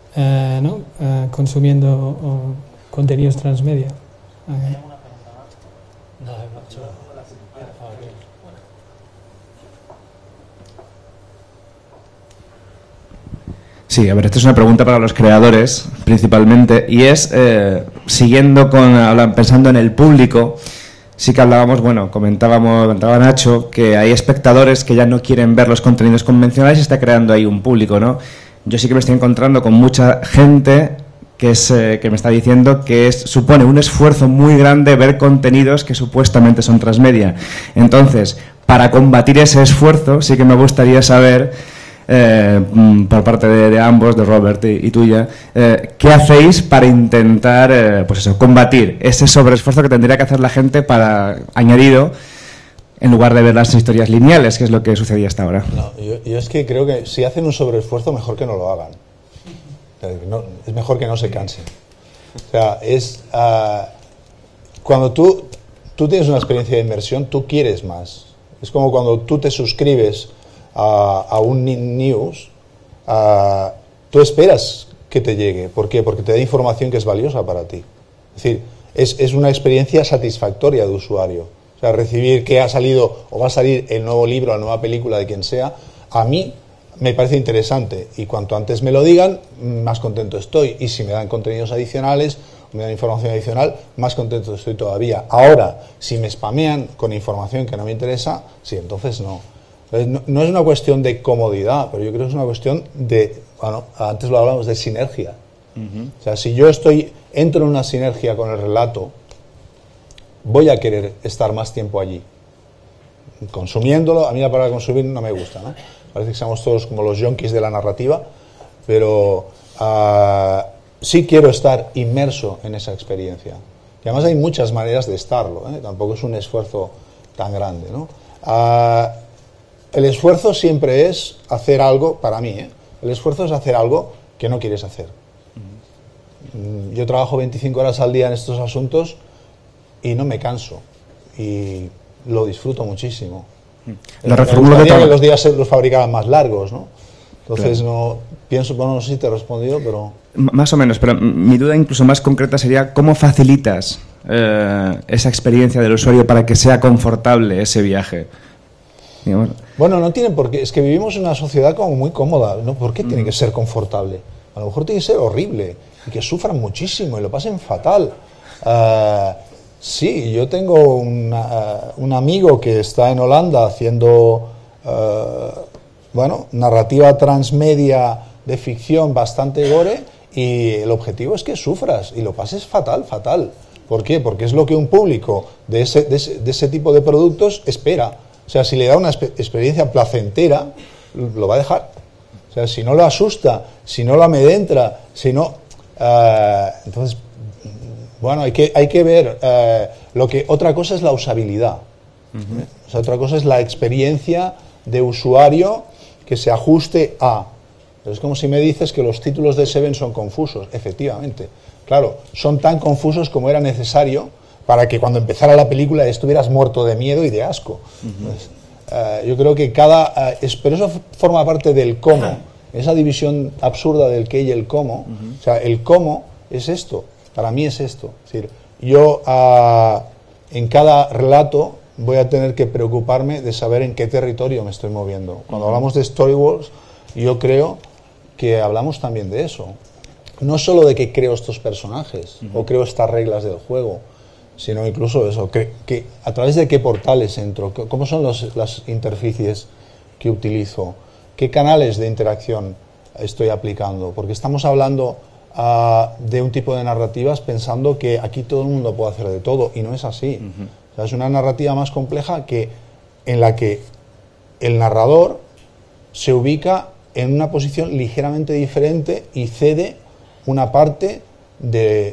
consumiendo contenidos transmedia. Sí, a ver, esta es una pregunta para los creadores, principalmente, y es, pensando en el público, sí que comentaba Nacho, que hay espectadores que ya no quieren ver los contenidos convencionales y está creando ahí un público, ¿no? Yo sí que me estoy encontrando con mucha gente que me está diciendo que supone un esfuerzo muy grande ver contenidos que supuestamente son transmedia. Entonces, para combatir ese esfuerzo, sí que me gustaría saber... por parte de ambos, de Robert y tuya, ¿qué hacéis para intentar combatir ese sobreesfuerzo que tendría que hacer la gente añadido, en lugar de ver las historias lineales, que es lo que sucedía hasta ahora? No, yo es que creo que si hacen un sobreesfuerzo, mejor que no lo hagan. Es mejor que no se cansen. O sea, cuando tú tienes una experiencia de inmersión, tú quieres más. Es como cuando tú te suscribes a un news, tú esperas que te llegue. ¿Por qué? Porque te da información que es valiosa para ti. Es decir, es una experiencia satisfactoria de usuario. O sea, recibir que ha salido o va a salir el nuevo libro, la nueva película de quien sea, a mí me parece interesante. Y cuanto antes me lo digan, más contento estoy. Y si me dan contenidos adicionales, me dan información adicional, más contento estoy todavía. Ahora, si me spamean con información que no me interesa, sí, entonces no. No es una cuestión de comodidad, pero yo creo que es una cuestión de, bueno, antes lo hablamos de sinergia. O sea, si yo entro en una sinergia con el relato, voy a querer estar más tiempo allí, consumiéndolo. A mí la palabra consumir no me gusta, ¿no? Parece que somos todos como los yonkis de la narrativa, pero sí quiero estar inmerso en esa experiencia. Y además hay muchas maneras de estarlo, ¿eh? Tampoco es un esfuerzo tan grande, ¿no? El esfuerzo siempre es hacer algo, para mí, el esfuerzo es hacer algo que no quieres hacer. Yo trabajo 25 horas al día en estos asuntos y no me canso. Y lo disfruto muchísimo. Me gustaría que los días los fabricaban más largos, ¿no? Entonces, claro, bueno, no sé si te he respondido, pero... Más o menos, pero mi duda incluso más concreta sería ¿cómo facilitas esa experiencia del usuario para que sea confortable ese viaje? Digamos. Bueno, no tiene por qué, es que vivimos en una sociedad como muy cómoda, ¿no? ¿Por qué tiene que ser confortable? A lo mejor tiene que ser horrible y que sufran muchísimo y lo pasen fatal. Sí, yo tengo un amigo que está en Holanda haciendo narrativa transmedia de ficción bastante gore, y el objetivo es que sufras y lo pases fatal. ¿Por qué? Porque es lo que un público de ese tipo de productos espera. O sea, si le da una experiencia placentera, lo va a dejar. O sea, si no lo asusta, si no lo amedrenta, si no... entonces, bueno, hay que ver otra cosa es la usabilidad. O sea, otra cosa es la experiencia de usuario que se ajuste a... Es como si me dices que los títulos de Seven son confusos. Efectivamente. Claro, son tan confusos como era necesario para que cuando empezara la película estuvieras muerto de miedo y de asco. Entonces, yo creo que pero eso forma parte del cómo. Esa división absurda del qué y el cómo. O sea, el cómo es esto. Para mí es esto. Es decir, yo en cada relato voy a tener que preocuparme de saber en qué territorio me estoy moviendo. Cuando hablamos de storyboards, yo creo que hablamos también de eso. No solo de que creo estos personajes o creo estas reglas del juego, sino incluso eso, que a través de qué portales entro, cómo son las interfaces que utilizo, qué canales de interacción estoy aplicando, porque estamos hablando de un tipo de narrativas pensando que aquí todo el mundo puede hacer de todo, y no es así. O sea, es una narrativa más compleja en la que el narrador se ubica en una posición ligeramente diferente y cede una parte del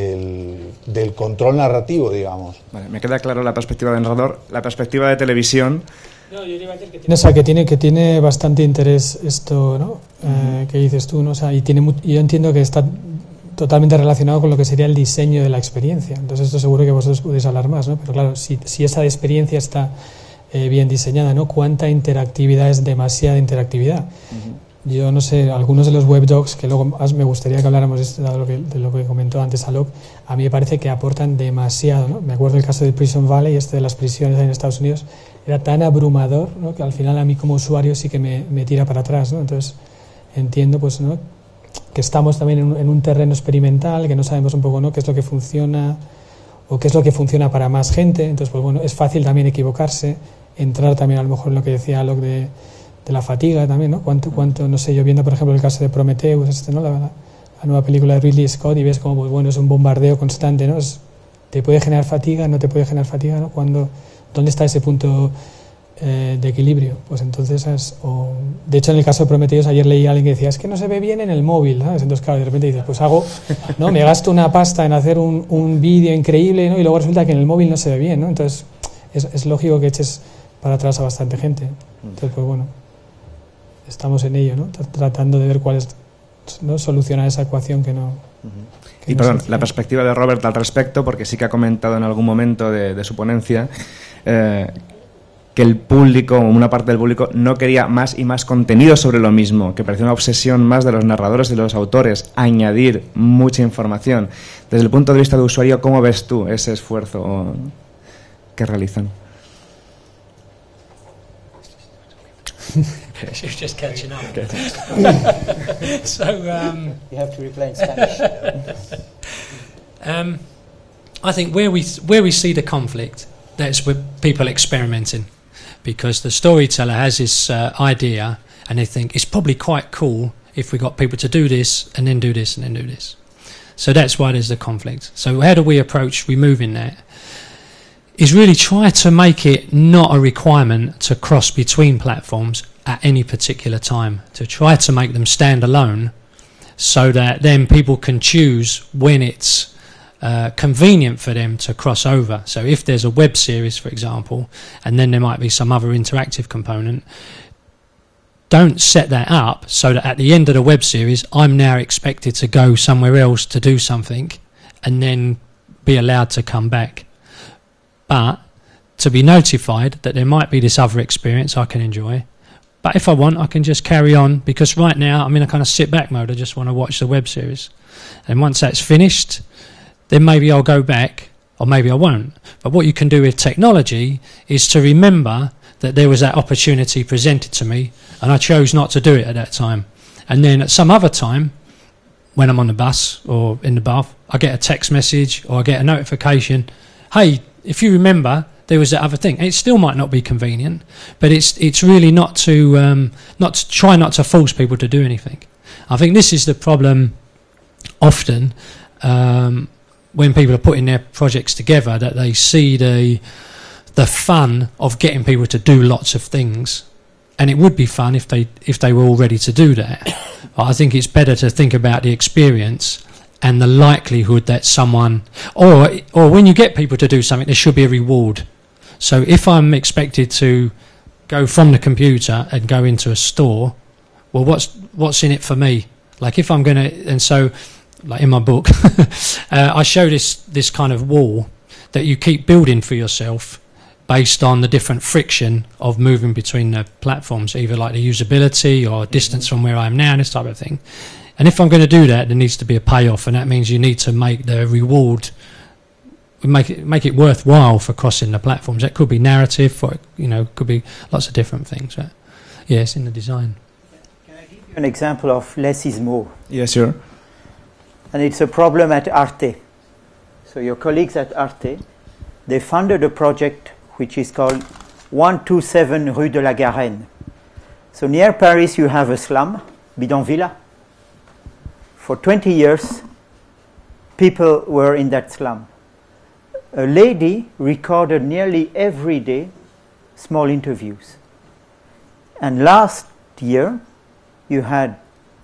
control narrativo, digamos. Vale, me queda claro la perspectiva del narrador. La perspectiva de televisión... No, yo iba a decir que tiene bastante interés esto, ¿no? Que dices tú, ¿no? O sea, yo entiendo que está totalmente relacionado con lo que sería el diseño de la experiencia. Entonces esto seguro que vosotros podéis hablar más, ¿no? Pero claro, si esa experiencia está bien diseñada, ¿no? ¿Cuánta interactividad es demasiada interactividad? Yo no sé, algunos de los webdocs, que luego me gustaría que habláramos de lo que comentó antes Alok, a mí me parece que aportan demasiado, ¿no? Me acuerdo del caso de Prison Valley, de las prisiones en Estados Unidos, era tan abrumador, ¿no? Que al final a mí como usuario sí que me tira para atrás, ¿no? Entonces entiendo, pues, ¿no? Que estamos también en un terreno experimental, que no sabemos un poco, ¿no? Qué es lo que funciona o qué es lo que funciona para más gente. Entonces, pues bueno, es fácil también equivocarse, entrar también a lo mejor en lo que decía Alok de la fatiga también, ¿no? Cuánto, no sé, yo viendo por ejemplo el caso de Prometheus, ¿no? La nueva película de Ridley Scott, y ves como, pues bueno, es un bombardeo constante, ¿no? ¿Te puede generar fatiga? ¿No te puede generar fatiga? ¿No? ¿Dónde está ese punto de equilibrio? Pues entonces, de hecho en el caso de Prometheus ayer leí a alguien que decía, es que no se ve bien en el móvil, ¿sabes? Entonces claro, de repente dices, pues ¿no? Me gasto una pasta en hacer un vídeo increíble, ¿no? Y luego resulta que en el móvil no se ve bien, ¿no? Entonces es lógico que eches para atrás a bastante gente. Entonces, pues bueno, estamos en ello, ¿no? Tratando de ver cuál es, ¿no? Solucionar esa ecuación que no... Y perdón, la perspectiva de Robert al respecto, porque sí que ha comentado en algún momento de su ponencia que el público, una parte del público, no quería más y más contenido sobre lo mismo, que parecía una obsesión más de los narradores y de los autores, añadir mucha información. Desde el punto de vista de usuario, ¿cómo ves tú ese esfuerzo? que realizan. She's just catching up. So you have to reply in Spanish. I think where we see the conflict, that's with people experimenting, because the storyteller has this idea, and they think it's probably quite cool if we got people to do this and then do this and then do this. So that's why there's the conflict. So how do we approach removing that? Is really try to make it not a requirement to cross between platforms at any particular time, to try to make them stand alone, so that then people can choose when it's convenient for them to cross over. So if there's a web series, for example, and then there might be some other interactive component, don't set that up so that at the end of the web series I'm now expected to go somewhere else to do something and then be allowed to come back. But to be notified that there might be this other experience I can enjoy. But if I want, I can just carry on, because right now I'm in a kind of sit back mode. I just want to watch the web series. And once that's finished, then maybe I'll go back, or maybe I won't. But what you can do with technology is to remember that there was that opportunity presented to me and I chose not to do it at that time. And then at some other time, when I'm on the bus or in the bath, I get a text message or I get a notification, hey, if you remember, there was that other thing. And it still might not be convenient, but it's really not to try not to force people to do anything. I think this is the problem often when people are putting their projects together, that they see the fun of getting people to do lots of things, and it would be fun if they were all ready to do that. But I think it's better to think about the experience and the likelihood that someone, or when you get people to do something, there should be a reward. So if I'm expected to go from the computer and go into a store, well, what's in it for me? Like if I'm going to, and so like in my book, I show this kind of wall that you keep building for yourself based on the different friction of moving between the platforms, either like the usability or distance from where I am now, this type of thing. And if I'm going to do that, there needs to be a payoff, and that means you need to make the reward, make it worthwhile for crossing the platforms. That could be narrative, or could be lots of different things. Right? Yes, in the design. Can I give you an example of less is more? Yes, sure. And it's a problem at Arte. So your colleagues at Arte, they funded a project which is called 127 Rue de la Garenne. So near Paris you have a slum, Bidonville. For 20 years, people were in that slum. A lady recorded nearly every day small interviews. And last year, you had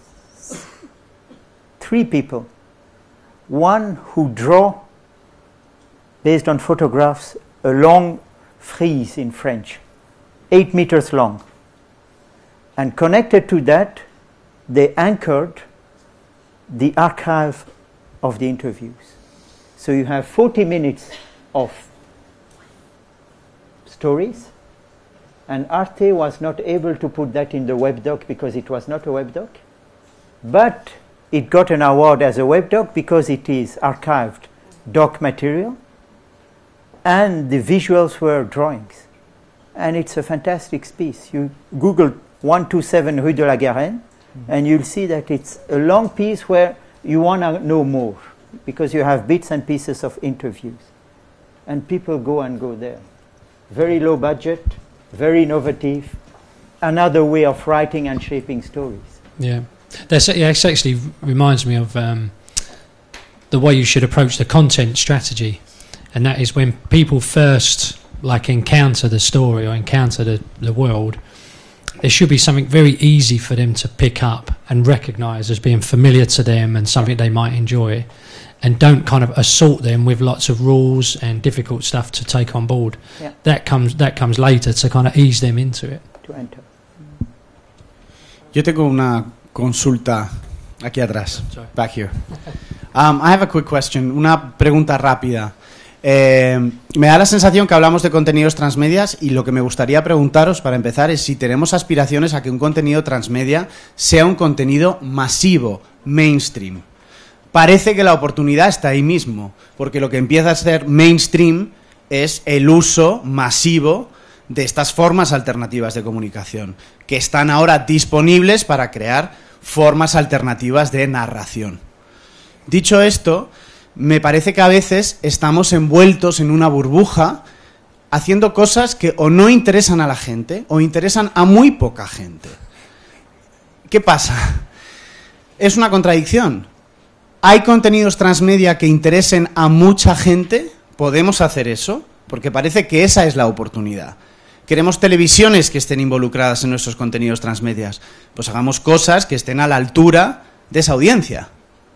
3 people. One who drew, based on photographs, a long frieze in French, 8 meters long. And connected to that, they anchored the archive of the interviews. So you have 40 minutes of stories, and Arte was not able to put that in the web doc because it was not a web doc, but it got an award as a web doc because it is archived doc material, and the visuals were drawings. And it's a fantastic piece. You Google 127 Rue de la Garenne, and you'll see that it's a long piece where you want to know more, because you have bits and pieces of interviews. And people go there. Very low budget, very innovative, another way of writing and shaping stories. Yeah. It actually reminds me of the way you should approach the content strategy. And that is when people first encounter the story or encounter the world, there should be something very easy for them to pick up and recognise as being familiar to them and something they might enjoy, and don't kind of assault them with lots of rules and difficult stuff to take on board. Yeah. That comes later to kind of ease them into it. To enter. Yo tengo una consulta aquí atrás. Back here. I have a quick question. Una pregunta rápida. Me da la sensación que hablamos de contenidos transmedias, y lo que me gustaría preguntaros para empezar es si tenemos aspiraciones a que un contenido transmedia sea un contenido masivo, mainstream. Parece que la oportunidad está ahí mismo, porque lo que empieza a ser mainstream es el uso masivo de estas formas alternativas de comunicación, que están ahora disponibles para crear formas alternativas de narración. Dicho esto, me parece que a veces estamos envueltos en una burbuja haciendo cosas que o no interesan a la gente o interesan a muy poca gente. ¿Qué pasa? Es una contradicción. ¿Hay contenidos transmedia que interesen a mucha gente? ¿Podemos hacer eso? Porque parece que esa es la oportunidad. Queremos televisiones que estén involucradas en nuestros contenidos transmedias. Pues hagamos cosas que estén a la altura de esa audiencia.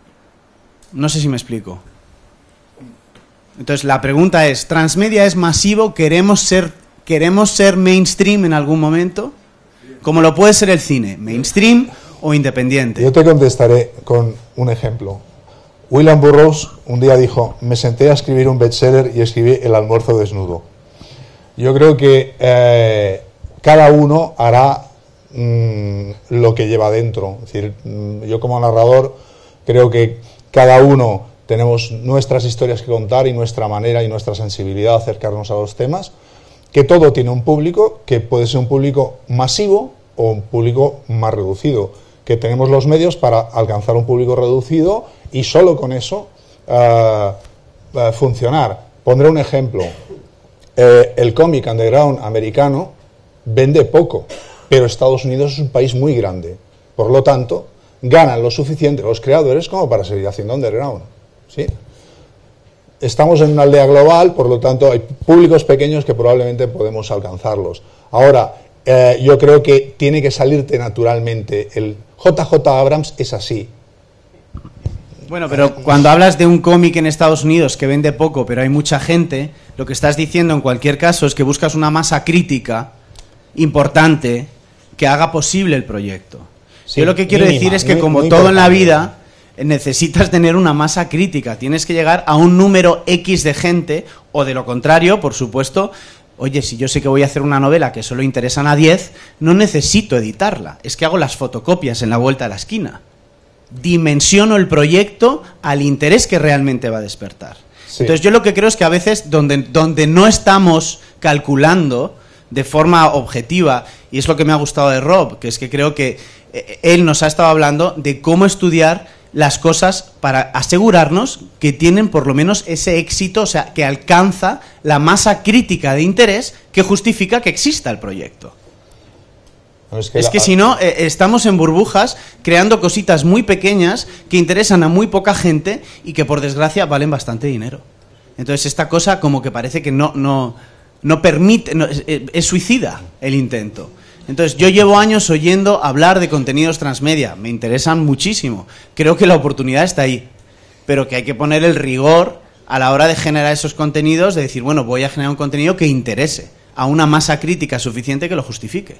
No sé si me explico. Entonces la pregunta es, ¿transmedia es masivo? ¿Queremos ser mainstream en algún momento? Como lo puede ser el cine, mainstream o independiente. Yo te contestaré con un ejemplo. William Burroughs un día dijo, me senté a escribir un bestseller y escribí El almuerzo desnudo. Yo creo que cada uno hará lo que lleva dentro. Es decir, yo como narrador creo que cada uno tenemos nuestras historias que contar y nuestra manera y nuestra sensibilidad de acercarnos a los temas, que todo tiene un público, que puede ser un público masivo o un público más reducido, que tenemos los medios para alcanzar un público reducido y solo con eso funcionar. Pondré un ejemplo. El cómic underground americano vende poco, pero Estados Unidos es un país muy grande. Por lo tanto, ganan lo suficiente los creadores como para seguir haciendo underground. ¿Sí? Estamos en una aldea global, por lo tanto hay públicos pequeños que probablemente podemos alcanzarlos. Ahora, yo creo que tiene que salirte naturalmente. El JJ Abrams es así. Bueno, pero cuando hablas de un cómic en Estados Unidos que vende poco, pero hay mucha gente, lo que estás diciendo en cualquier caso es que buscas una masa crítica importante que haga posible el proyecto. Sí, yo lo que quiero decir es que como todo en la vida, necesitas tener una masa crítica, tienes que llegar a un número X de gente, o de lo contrario, por supuesto, oye, si yo sé que voy a hacer una novela que solo interesan a 10, no necesito editarla, es que hago las fotocopias en la vuelta de la esquina. Dimensiono el proyecto al interés que realmente va a despertar. Sí. Entonces yo lo que creo es que a veces donde no estamos calculando de forma objetiva, y es lo que me ha gustado de Rob, que es que creo que él nos ha estado hablando de cómo estudiar las cosas para asegurarnos que tienen por lo menos ese éxito, o sea, que alcanza la masa crítica de interés que justifica que exista el proyecto. Es que si no, estamos en burbujas creando cositas muy pequeñas que interesan a muy poca gente y que por desgracia valen bastante dinero. Entonces esta cosa como que parece que no permite, es suicida el intento. Entonces yo llevo años oyendo hablar de contenidos transmedia, me interesan muchísimo, creo que la oportunidad está ahí, pero que hay que poner el rigor a la hora de generar esos contenidos, de decir, bueno, voy a generar un contenido que interese a una masa crítica suficiente que lo justifique.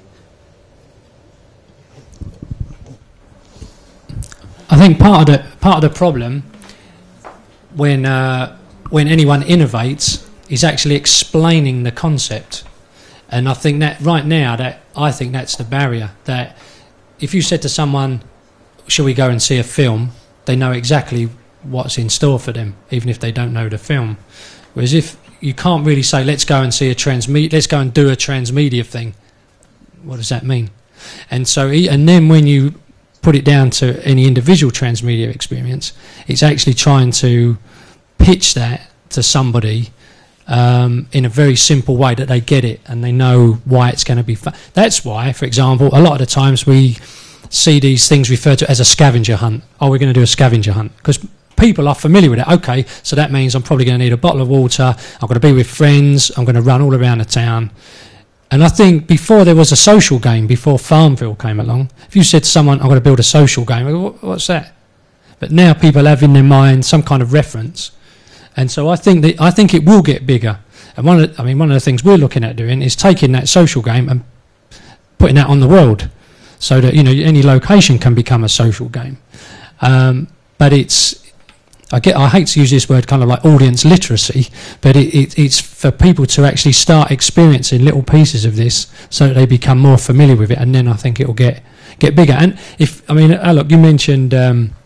I think part of the problem when anyone innovates is actually explaining the concept, and I think that right now that's the barrier. That if you said to someone, "Shall we go and see a film?" they know exactly what's in store for them, even if they don't know the film. Whereas if you can't really say, "Let's go and see let's go and do a transmedia thing," what does that mean? And then when you put it down to any individual transmedia experience, it's actually trying to pitch that to somebody in a very simple way that they get it and they know why it's going to be fun. That's why, for example, a lot of the times we see these things referred to as a scavenger hunt. Oh, we're going to do a scavenger hunt. Because people are familiar with it. Okay, so that means I'm probably going to need a bottle of water, I'm going to be with friends, I'm going to run all around the town. And I think before there was a social game, before Farmville came along, if you said to someone, I'm going to build a social game, what's that? But now people have in their mind some kind of reference. And so I think it will get bigger. And one of the things we're looking at doing is taking that social game and putting that on the world, so that any location can become a social game. But I hate to use this word, kind of like audience literacy, but it's for people to actually start experiencing little pieces of this, so that they become more familiar with it, and then I think it will get bigger. And look, you mentioned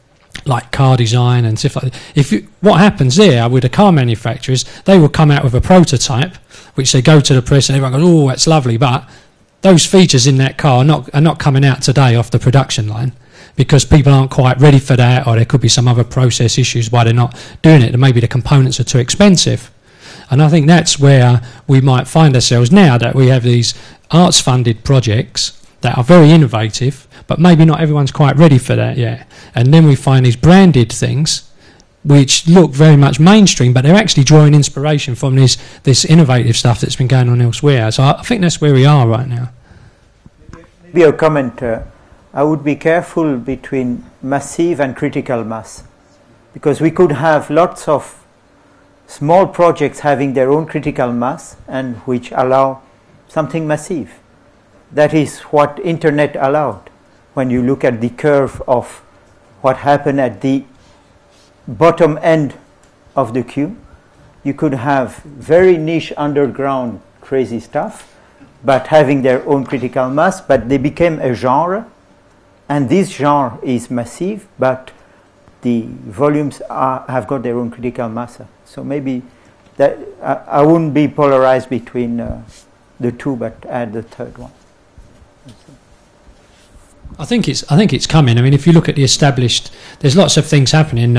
like car design and stuff like that. What happens there with the car manufacturers, they will come out with a prototype, which they go to the press and everyone goes, oh, that's lovely, but those features in that car are not coming out today off the production line because people aren't quite ready for that, or there could be some other process issues why they're not doing it, and maybe the components are too expensive. And I think that's where we might find ourselves now, that we have these arts-funded projects that are very innovative, but maybe not everyone's quite ready for that yet. And then we find these branded things which look very much mainstream, but they're actually drawing inspiration from this innovative stuff that's been going on elsewhere. So I think that's where we are right now. Maybe a comment. I would be careful between massive and critical mass, because we could have lots of small projects having their own critical mass and which allow something massive. That is what internet allowed. When you look at the curve of what happened at the bottom end of the queue, you could have very niche underground crazy stuff, but having their own critical mass, but they became a genre, and this genre is massive, but the volumes have got their own critical mass. So maybe that I wouldn't be polarized between the two, but add the third one. I think it's coming. I mean, if you look at the established, there's lots of things happening.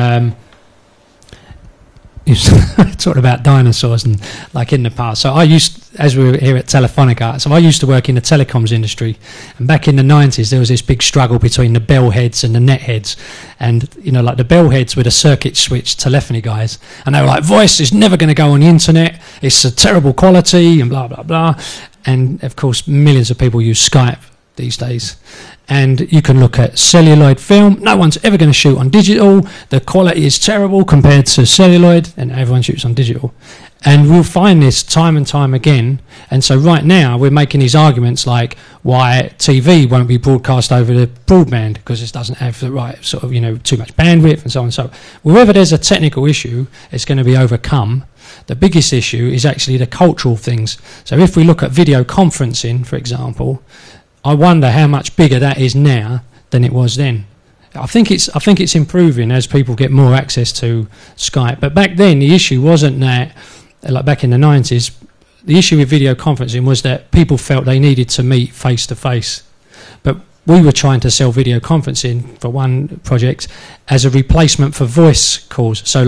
You talked about dinosaurs and like in the past. So as we were here at Telefonica, so I used to work in the telecoms industry, and back in the 90s there was this big struggle between the bellheads and the netheads, and like the bellheads were the circuit switch telephony guys, and they were like, voice is never going to go on the internet, it's a terrible quality and blah blah blah. And of course millions of people use Skype these days, and you can look at celluloid film. No one's ever going to shoot on digital, the quality is terrible compared to celluloid, and everyone shoots on digital. And we'll find this time and time again. And so right now we're making these arguments like why TV won't be broadcast over the broadband because it doesn't have the right sort of too much bandwidth and so on and so on. Wherever there's a technical issue, it's going to be overcome. The biggest issue is actually the cultural things. So if we look at video conferencing, for example, I wonder how much bigger that is now than it was then. I think it's improving as people get more access to Skype. But back then the issue wasn't that, like back in the 90s, the issue with video conferencing was that people felt they needed to meet face to face. But we were trying to sell video conferencing for one project as a replacement for voice calls. So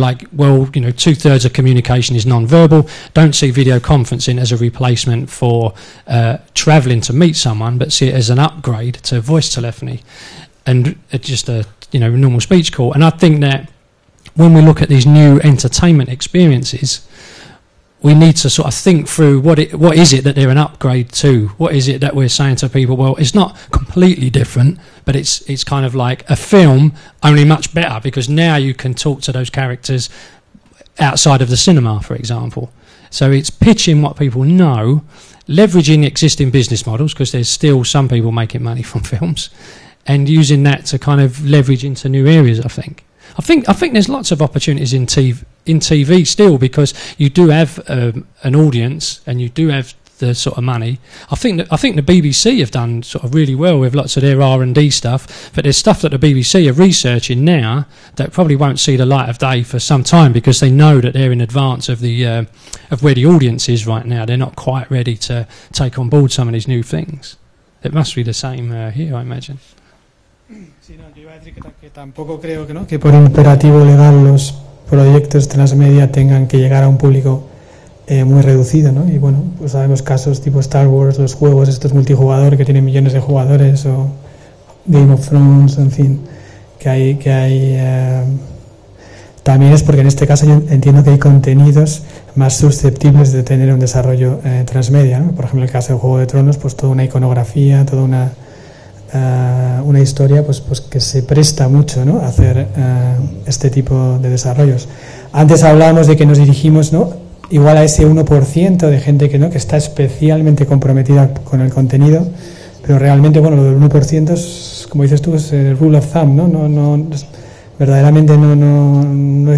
2/3 of communication is non-verbal. Don't see video conferencing as a replacement for travelling to meet someone, but see it as an upgrade to voice telephony and just a normal speech call. And I think that when we look at these new entertainment experiences, we need to sort of think through what is it that they're an upgrade to? What is it that we're saying to people? Well, it's not completely different, but it's kind of like a film, only much better, because now you can talk to those characters outside of the cinema, for example. So it's pitching what people know, leveraging existing business models, because there's still some people making money from films, and using that to kind of leverage into new areas, I think. I think there's lots of opportunities in TV still, because you do have an audience and you do have the sort of money. I think the BBC have done sort of really well with lots of their R&D stuff, but there's stuff that the BBC are researching now that probably won't see the light of day for some time, because they know that they're in advance of the of where the audience is right now. They're not quite ready to take on board some of these new things. It must be the same here, I imagine. Sí, no, yo iba a decir que tampoco creo que por imperativo legal los proyectos transmedia tengan que llegar a un público muy reducido, ¿no? Y bueno, pues sabemos casos tipo Star Wars, los juegos estos multijugador que tienen millones de jugadores, o Game of Thrones, en fin, que hay también es porque en este caso yo entiendo que hay contenidos más susceptibles de tener un desarrollo transmedia, ¿no? Por ejemplo, en el caso de Juego de Tronos, pues toda una iconografía, toda una historia pues que se presta mucho, ¿no?, a hacer este tipo de desarrollos. Antes hablábamos de que nos dirigimos, ¿no?, igual a ese 1% de gente que está especialmente comprometida con el contenido, pero realmente, bueno, lo del 1% es, como dices tú, es el rule of thumb, ¿no? Verdaderamente no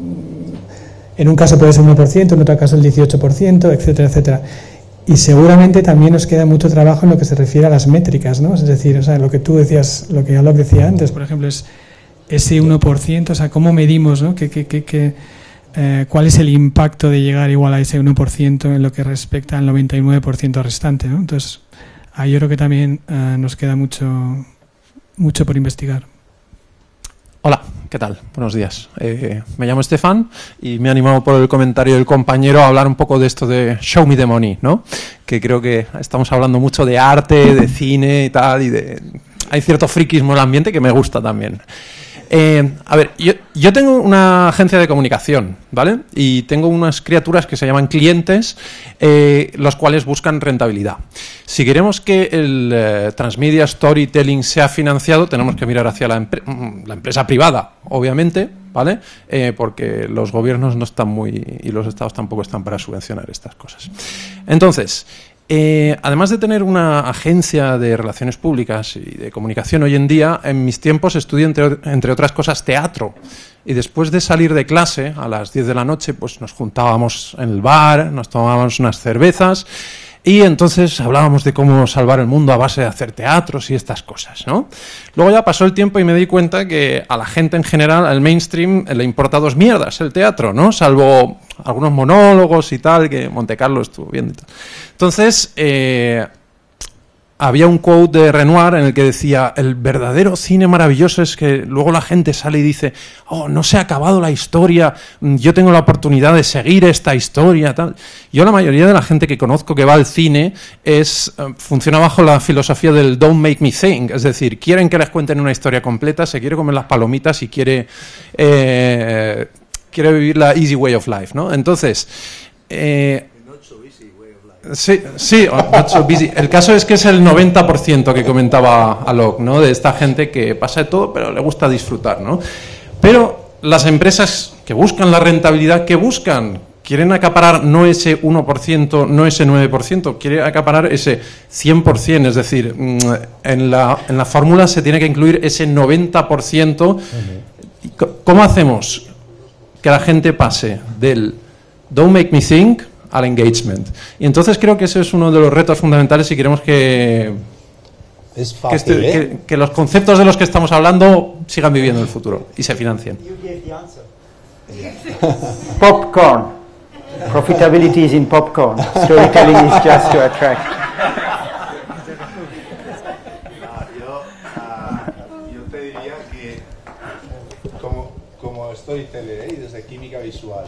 en un caso puede ser 1%, en otro caso el 18%, etcétera, etcétera. Y seguramente también nos queda mucho trabajo en lo que se refiere a las métricas, ¿no? Es decir, o sea, lo que tú decías, lo que Alok decía antes, por ejemplo, es ese 1%, o sea, ¿cómo medimos, ¿no? ¿Cuál es el impacto de llegar igual a ese 1% en lo que respecta al 99% restante, ¿no? Entonces, ahí yo creo que también nos queda mucho por investigar. Hola, ¿qué tal? Buenos días. Me llamo Estefan y me he animado por el comentario del compañero a hablar un poco de esto de Show Me the Money, ¿no? Que creo que estamos hablando mucho de arte, de cine y tal, y hay cierto friquismo en el ambiente que me gusta también. A ver, yo tengo una agencia de comunicación, ¿vale? Y tengo unas criaturas que se llaman clientes, los cuales buscan rentabilidad. Si queremos que el transmedia storytelling sea financiado, tenemos que mirar hacia la empresa privada, obviamente, ¿vale? Porque los gobiernos no están y los estados tampoco están para subvencionar estas cosas. Entonces, además de tener una agencia de relaciones públicas y de comunicación hoy en día, en mis tiempos estudié, entre otras cosas, teatro. Y después de salir de clase, a las 10 de la noche, pues nos juntábamos en el bar, nos tomábamos unas cervezas y entonces hablábamos de cómo salvar el mundo a base de hacer teatros y estas cosas, ¿no? Luego ya pasó el tiempo y me di cuenta que a la gente en general, al mainstream, le importa dos mierdas el teatro, ¿no? Salvo algunos monólogos y tal, que Montecarlo estuvo viendo y tal. Entonces, había un quote de Renoir en el que decía: el verdadero cine maravilloso es que luego la gente sale y dice, oh, no se ha acabado la historia, yo tengo la oportunidad de seguir esta historia, tal. Yo, la mayoría de la gente que conozco que va al cine funciona bajo la filosofía del don't make me think, es decir, quieren que les cuenten una historia completa, se quiere comer las palomitas y quiere vivir la easy way of life, ¿no? Entonces, sí, not so busy. El caso es que es el 90% que comentaba Alok, ¿no? De esta gente que pasa de todo, pero le gusta disfrutar, ¿no? Pero las empresas que buscan la rentabilidad, ¿qué buscan? Quieren acaparar no ese 1%, no ese 9%, quieren acaparar ese 100%, es decir, en la fórmula se tiene que incluir ese 90%. ¿Cómo hacemos que la gente pase del don't make me think al engagement? Y entonces creo que ese es uno de los retos fundamentales si queremos que los conceptos de los que estamos hablando sigan viviendo en el futuro y se financien. Popcorn. Profitability is in popcorn. Storytelling is just to attract. Yo te diría que como storyteller y desde química visual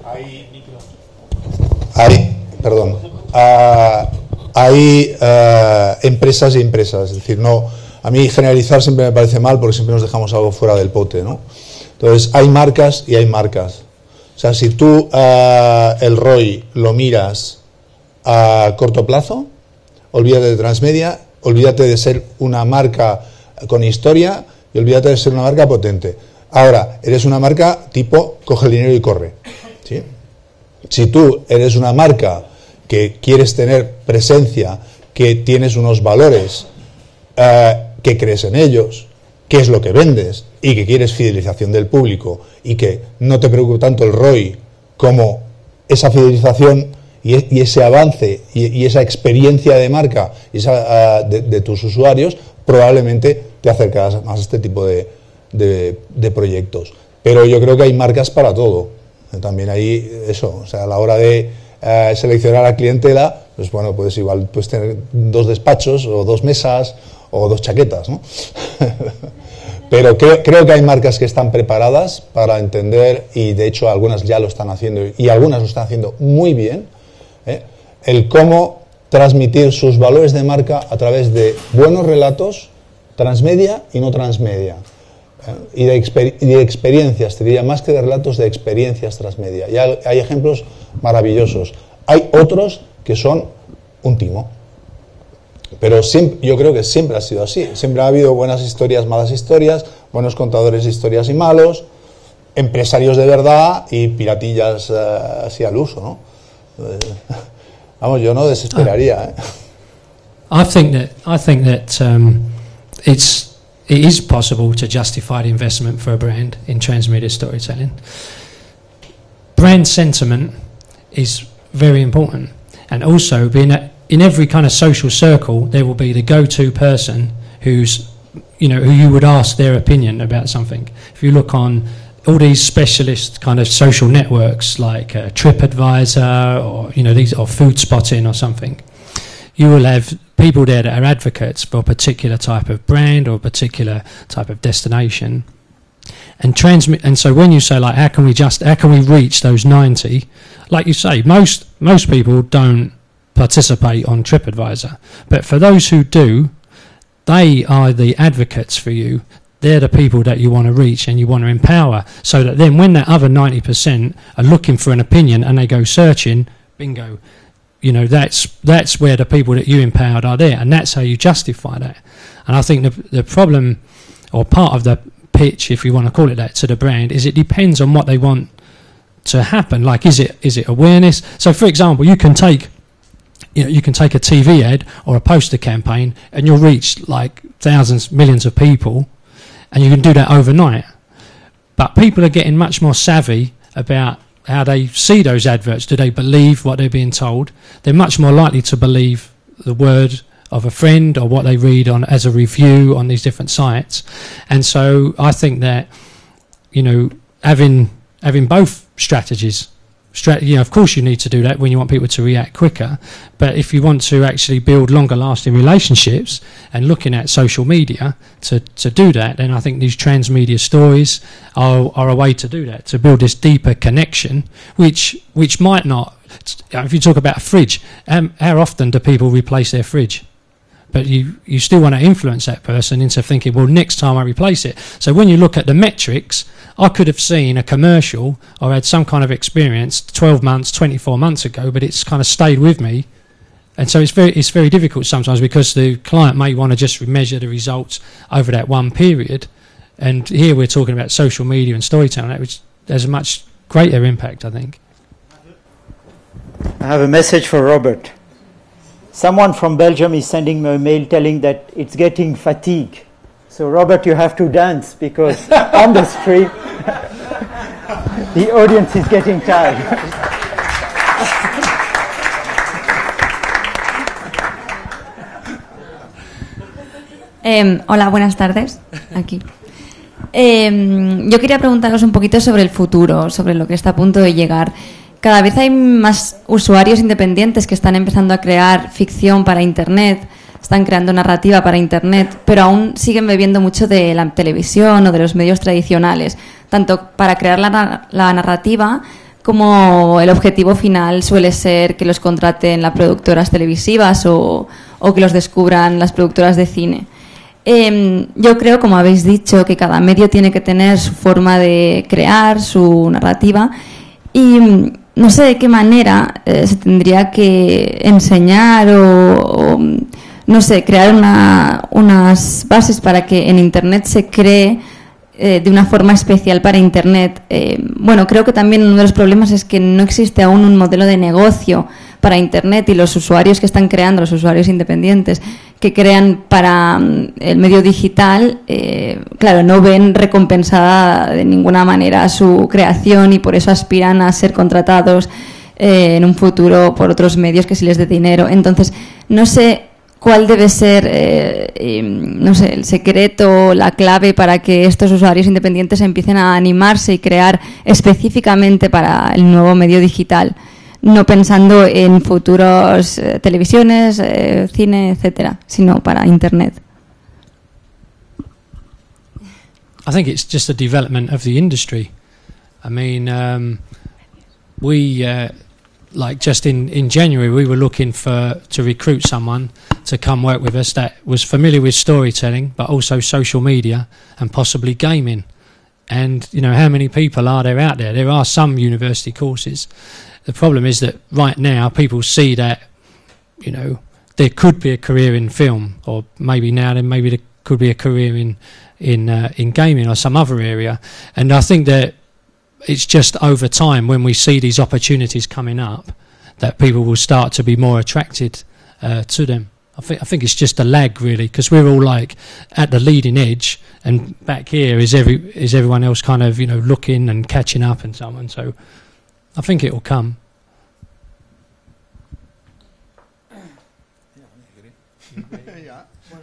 hay empresas y empresas, es decir, no, a mí generalizar siempre me parece mal porque siempre nos dejamos algo fuera del pote, ¿no? Entonces hay marcas y hay marcas. O sea, si tú el ROI lo miras a corto plazo, olvídate de transmedia, olvídate de ser una marca con historia y olvídate de ser una marca potente. Ahora, eres una marca tipo coge el dinero y corre, ¿sí? Si tú eres una marca que quieres tener presencia, que tienes unos valores, que crees en ellos, qué es lo que vendes y que quieres fidelización del público y que no te preocupa tanto el ROI como esa fidelización y ese avance y esa experiencia de marca y de tus usuarios, probablemente te acercarás más a este tipo de proyectos. Pero yo creo que hay marcas para todo. También hay eso, o sea, a la hora de seleccionar a clientela, pues bueno, pues igual puedes tener 2 despachos o 2 mesas o 2 chaquetas, ¿no? Pero creo que hay marcas que están preparadas para entender, y de hecho algunas ya lo están haciendo y algunas lo están haciendo muy bien, el cómo transmitir sus valores de marca a través de buenos relatos, transmedia y no transmedia. Y de experiencias, te diría, más que de relatos, de experiencias transmedia. Y hay ejemplos maravillosos. Hay otros que son un timo. Pero yo creo que siempre ha sido así. Siempre ha habido buenas historias, malas historias, buenos contadores de historias y malos, empresarios de verdad y piratillas así al uso, ¿no? Vamos, yo no desesperaría. I think that it is possible to justify the investment for a brand in transmedia storytelling. Brand sentiment is very important, and also in every kind of social circle there will be the go-to person who's you know, who you would ask their opinion about something. If you look on all these specialist kind of social networks like TripAdvisor or, you know, these, or Food Spotting or something, you will have people there that are advocates for a particular type of brand or a particular type of destination. And so when you say, like, how can we reach those 90? Like you say, most people don't participate on TripAdvisor, but for those who do, they are the advocates for you. They're the people that you want to reach and you want to empower, so that then when that other 90% are looking for an opinion and they go searching, bingo, you know, that's where the people that you empowered are there, and that's how you justify that. And I think the problem, or part of the pitch, if you want to call it that, to the brand, is it depends on what they want to happen. Like, is it awareness? So, for example, you can take a TV ad or a poster campaign, and you'll reach like thousands, millions of people, and you can do that overnight. But people are getting much more savvy about how they see those adverts. Do they believe what they're being told? They're much more likely to believe the word of a friend or what they read on as a review on these different sites. And so I think that, you know, having both strategies, you know, of course you need to do that when you want people to react quicker, but if you want to actually build longer lasting relationships and looking at social media to do that, then I think these transmedia stories are a way to do that, to build this deeper connection, which might not, if you talk about a fridge, how often do people replace their fridge? But you still want to influence that person into thinking, well, next time I replace it. So when you look at the metrics, I could have seen a commercial or had some kind of experience 12 months, 24 months ago, but it's kind of stayed with me. And so it's very difficult sometimes, because the client may want to just measure the results over that one period. And here we're talking about social media and storytelling, which has a much greater impact, I think. I have a message for Robert. Someone from Belgium is sending me a mail telling that it's getting fatigue. So, Robert, you have to dance, because on the stream, the audience is getting tired. Hola, buenas tardes. Aquí. Yo quería preguntaros un poquito sobre el futuro, sobre lo que está a punto de llegar. Cada vez hay más usuarios independientes que están empezando a crear ficción para Internet, están creando narrativa para Internet, pero aún siguen bebiendo mucho de la televisión o de los medios tradicionales, tanto para crear la narrativa como el objetivo final suele ser que los contraten las productoras televisivas o que los descubran las productoras de cine. Yo creo, como habéis dicho, que cada medio tiene que tener su forma de crear, su narrativa, y no sé de qué manera se tendría que enseñar o no sé, crear unas bases para que en Internet se cree de una forma especial para Internet. Bueno, creo que también uno de los problemas es que no existe aún un modelo de negocio para Internet, y los usuarios que están creando, los usuarios independientes que crean para el medio digital, claro, no ven recompensada de ninguna manera su creación, y por eso aspiran a ser contratados en un futuro por otros medios que sí les dé dinero. Entonces, no sé cuál debe ser no sé, el secreto, la clave para que estos usuarios independientes empiecen a animarse y crear específicamente para el nuevo medio digital, no pensando en futuros televisiones, cine, etcétera, sino para Internet. I think it's just the development of the industry. I mean, we like just in January we were looking to recruit someone to come work with us that was familiar with storytelling but also social media and possibly gaming. And you know, how many people are there out there? There are some university courses. The problem is that right now people see that, you know, there could be a career in film, or maybe now then maybe there could be a career in gaming or some other area. And I think that it's just over time, when we see these opportunities coming up, that people will start to be more attracted to them. I think it's just a lag, really, because we're all like at the leading edge, and back here is everyone else kind of, you know, looking and catching up and so on. So I think it will come.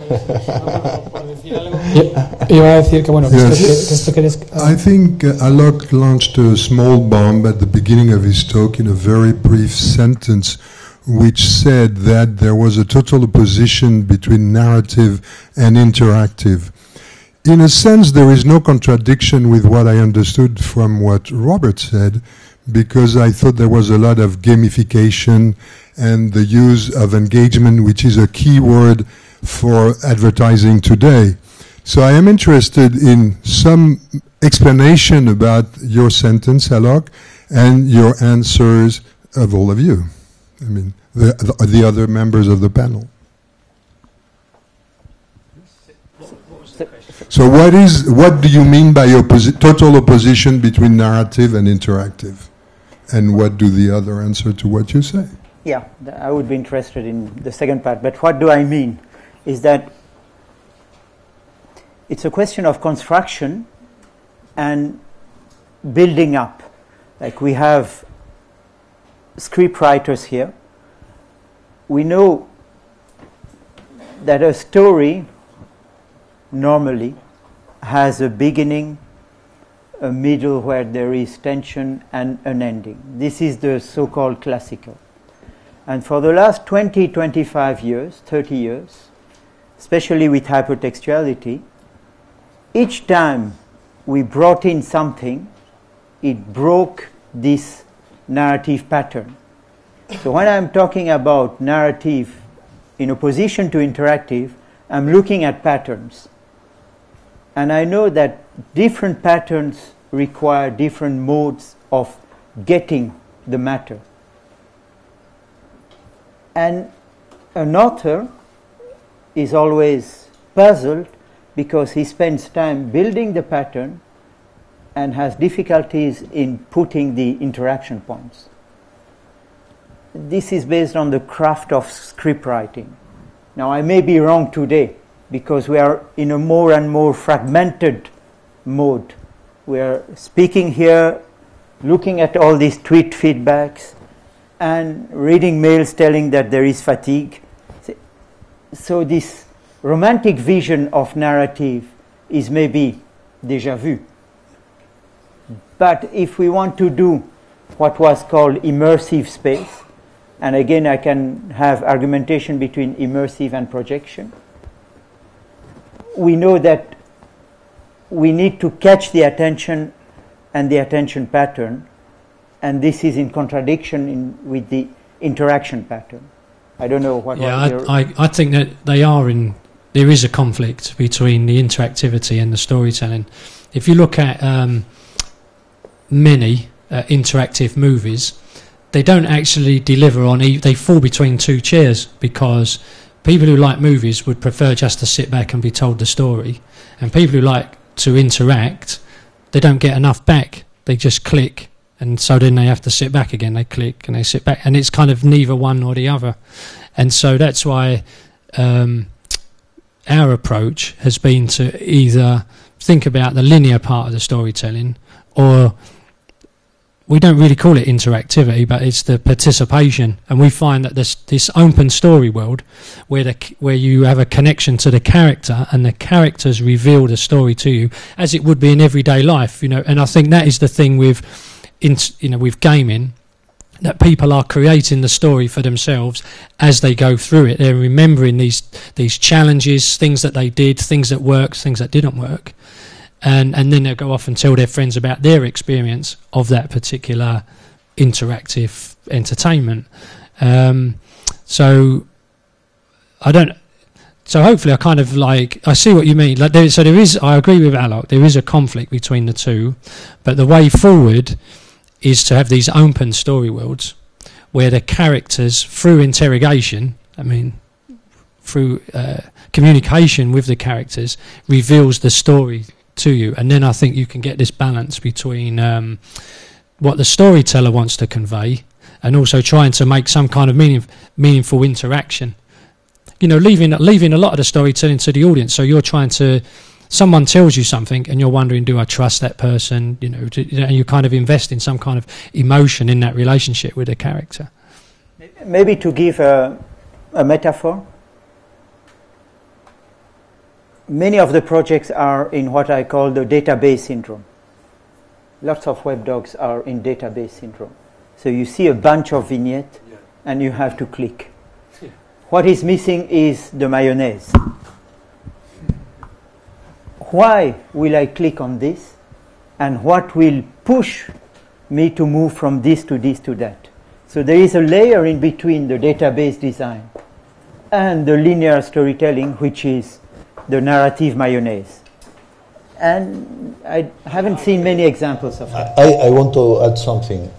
Iba a decir que bueno, I think Alok launched a small bomb at the beginning of his talk in a very brief sentence, which said that there was a total opposition between narrative and interactive. In a sense, there is no contradiction with what I understood from what Robert said, because I thought there was a lot of gamification and the use of engagement, which is a key word for advertising today. So I am interested in some explanation about your sentence, Alok, and your answers of all of you. I mean, the other members of the panel. So what do you mean by total opposition between narrative and interactive? And what do the other answer to what you say? Yeah, I would be interested in the second part. But what do I mean is that it's a question of construction and building up. Like we have script writers here. We know that a story normally has a beginning, a middle where there is tension, and an ending. This is the so-called classical. And for the last 20, 25 years, 30 years, especially with hypertextuality, each time we brought in something, it broke this narrative pattern. So when I'm talking about narrative in opposition to interactive, I'm looking at patterns. And I know that different patterns require different modes of getting the matter. And an author is always puzzled because he spends time building the pattern and has difficulties in putting the interaction points. This is based on the craft of script writing. Now, I may be wrong today because we are in a more and more fragmented mode. We are speaking here, looking at all these tweet feedbacks, and reading mails telling that there is fatigue. So this romantic vision of narrative is maybe déjà vu. But if we want to do what was called immersive space, and again I can have argumentation between immersive and projection, we know that we need to catch the attention and the attention pattern, and this is in contradiction with the interaction pattern. I don't know what. Yeah, I think that there is a conflict between the interactivity and the storytelling. If you look at many interactive movies, they don't actually deliver on. They fall between two chairs because people who like movies would prefer just to sit back and be told the story, and people who like to interact, they don't get enough back. They just click, and so then they have to sit back again. They click and they sit back, and it's kind of neither one nor the other. And so that's why our approach has been to either think about the linear part of the storytelling, or we don't really call it interactivity, but it's the participation. And we find that this open story world, where you have a connection to the character, and the characters reveal the story to you, as it would be in everyday life, you know. And I think that is the thing with gaming, that people are creating the story for themselves as they go through it. They're remembering these challenges, things that they did, things that worked, things that didn't work. And then they'll go off and tell their friends about their experience of that particular interactive entertainment. So hopefully I kind of I see what you mean. I agree with Alok, there is a conflict between the two, but the way forward is to have these open story worlds where the characters, through interrogation, through communication with the characters, reveals the story to you. And then I think you can get this balance between what the storyteller wants to convey and also trying to make some kind of meaningful interaction. You know, leaving a lot of the storytelling to the audience. So you're trying to, someone tells you something and you're wondering, do I trust that person? You know, and you kind of invest in some kind of emotion in that relationship with the character. Maybe to give a metaphor, many of the projects are in what I call the database syndrome. Lots of web dogs are in database syndrome. So you see a bunch of vignettes and you have to click. What is missing is the mayonnaise. Why will I click on this? And what will push me to move from this to that? So there is a layer in between the database design and the linear storytelling, which is the narrative mayonnaise. And I haven't seen many examples of that. I want to add something.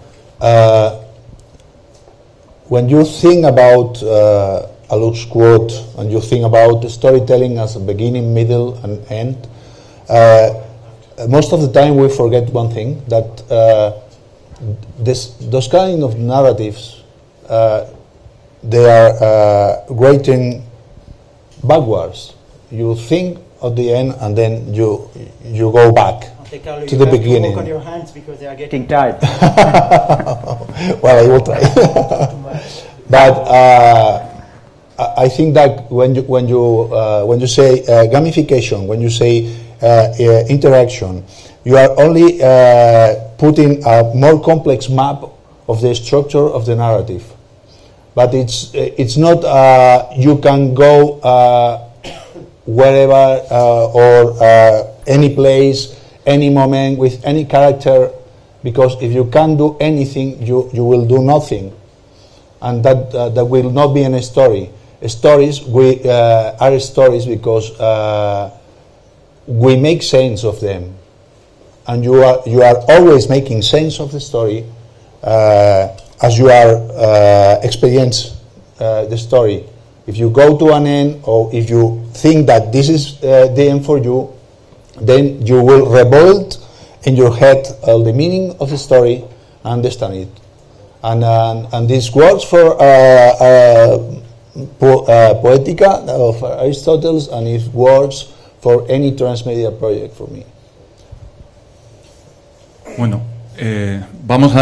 When you think about a Lux quote and you think about storytelling as a beginning, middle, and end, most of the time we forget one thing, that those kind of narratives, they are written backwards. You think at the end and then you go back to the beginning. You walk on your hands because they are getting tired. Well, I will try. But I think that when you say gamification, when you say interaction, you are only putting a more complex map of the structure of the narrative. But it's not you can go wherever or any place, any moment with any character, because if you can't do anything, you will do nothing, and that will not be a story. Stories are stories because we make sense of them, and you are always making sense of the story as you are experience the story. If you go to an end, or if you think that this is the end for you, then you will rebuild in your head the meaning of the story and understand it. And this works for Poetica of Aristotle, and it works for any transmedia project for me. Bueno, vamos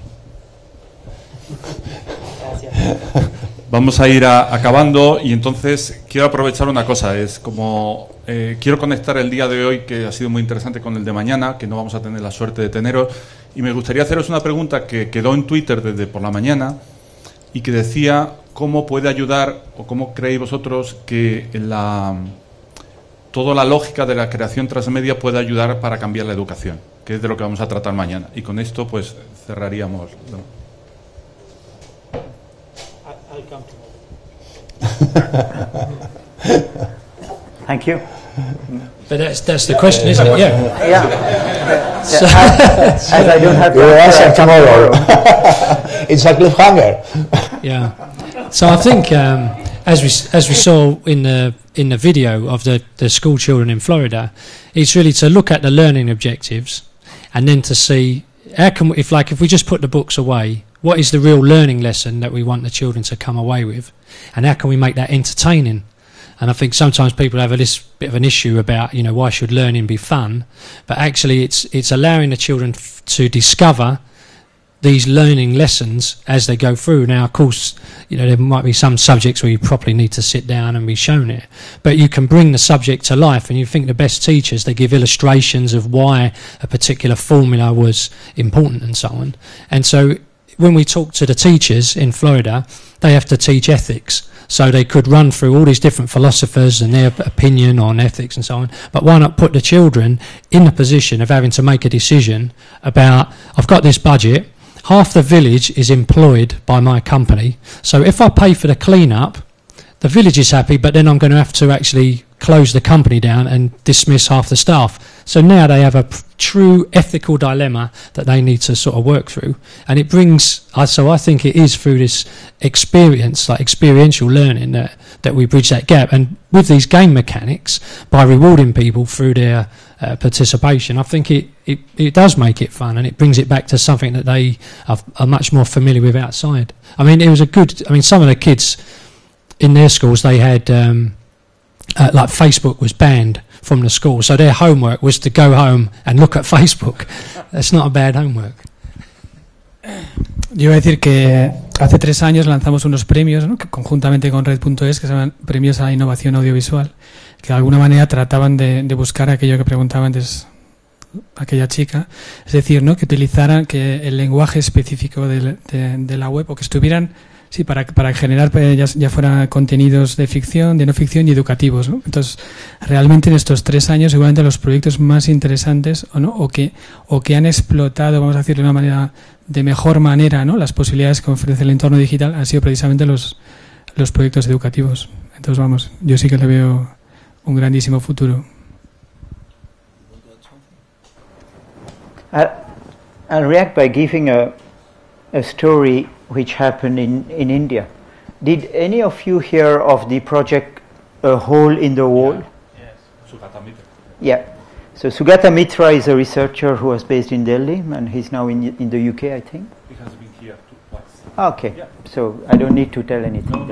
a ir acabando, y entonces quiero aprovechar una cosa, es como quiero conectar el día de hoy, que ha sido muy interesante, con el de mañana, que no vamos a tener la suerte de teneros, y me gustaría haceros una pregunta que quedó en Twitter desde por la mañana y que decía cómo puede ayudar, o cómo creéis vosotros que toda la lógica de la creación transmedia puede ayudar para cambiar la educación, que es de lo que vamos a tratar mañana, y con esto pues cerraríamos. Thank you. But that's the question, isn't it? Yeah. Yeah. So, as I don't have to answer tomorrow. It's a cliffhanger. Yeah. So I think as we saw in the video of the school children in Florida, it's really to look at the learning objectives, and then to see how can if we just put the books away, what is the real learning lesson that we want the children to come away with, and how can we make that entertaining? And I think sometimes people have this bit of an issue about, why should learning be fun? But actually it's allowing the children to discover these learning lessons as they go through. Now, of course, there might be some subjects where you probably need to sit down and be shown it, but you can bring the subject to life. And you think the best teachers, they give illustrations of why a particular formula was important and so on. And so when we talk to the teachers in Florida, they have to teach ethics. So they could run through all these different philosophers and their opinion on ethics and so on. But why not put the children in the position of having to make a decision about, I've got this budget, half the village is employed by my company. So if I pay for the clean-up, the village is happy, but then I'm going to have to actually close the company down and dismiss half the staff. So now they have a true ethical dilemma that they need to sort of work through. And it brings, so I think it is through this experience, like experiential learning, that we bridge that gap. And with these game mechanics, by rewarding people through their participation, I think it does make it fun, and it brings it back to something that they are much more familiar with outside. I mean, it was some of the kids in their schools, they had like Facebook was banned from the school, so their homework was to go home and look at Facebook. That's not a bad homework. Yo iba a decir que hace 3 años lanzamos unos premios, ¿no?, que conjuntamente con Red.es, que se llaman Premios a Innovación Audiovisual, que de alguna manera trataban de buscar aquello que preguntaba antes aquella chica, es decir, ¿no?, que utilizaran que el lenguaje específico de la web, o que estuvieran, sí, para generar ya fuera contenidos de ficción, de no ficción y educativos, ¿no? Entonces, realmente en estos 3 años, seguramente los proyectos más interesantes, o que han explotado, vamos a decir de una manera, de mejor manera, ¿no?, las posibilidades que ofrece el entorno digital, han sido precisamente los proyectos educativos. Entonces, vamos, yo sí que le veo un grandísimo futuro. I'll react by giving a story which happened in India. Did any of you hear of the project A Hole in the Wall? Yes. Sugata Mitra. Yeah. So Sugata Mitra is a researcher who was based in Delhi, and he's now in the UK, I think. He has been here twice. Okay. Yeah. So I don't need to tell anything.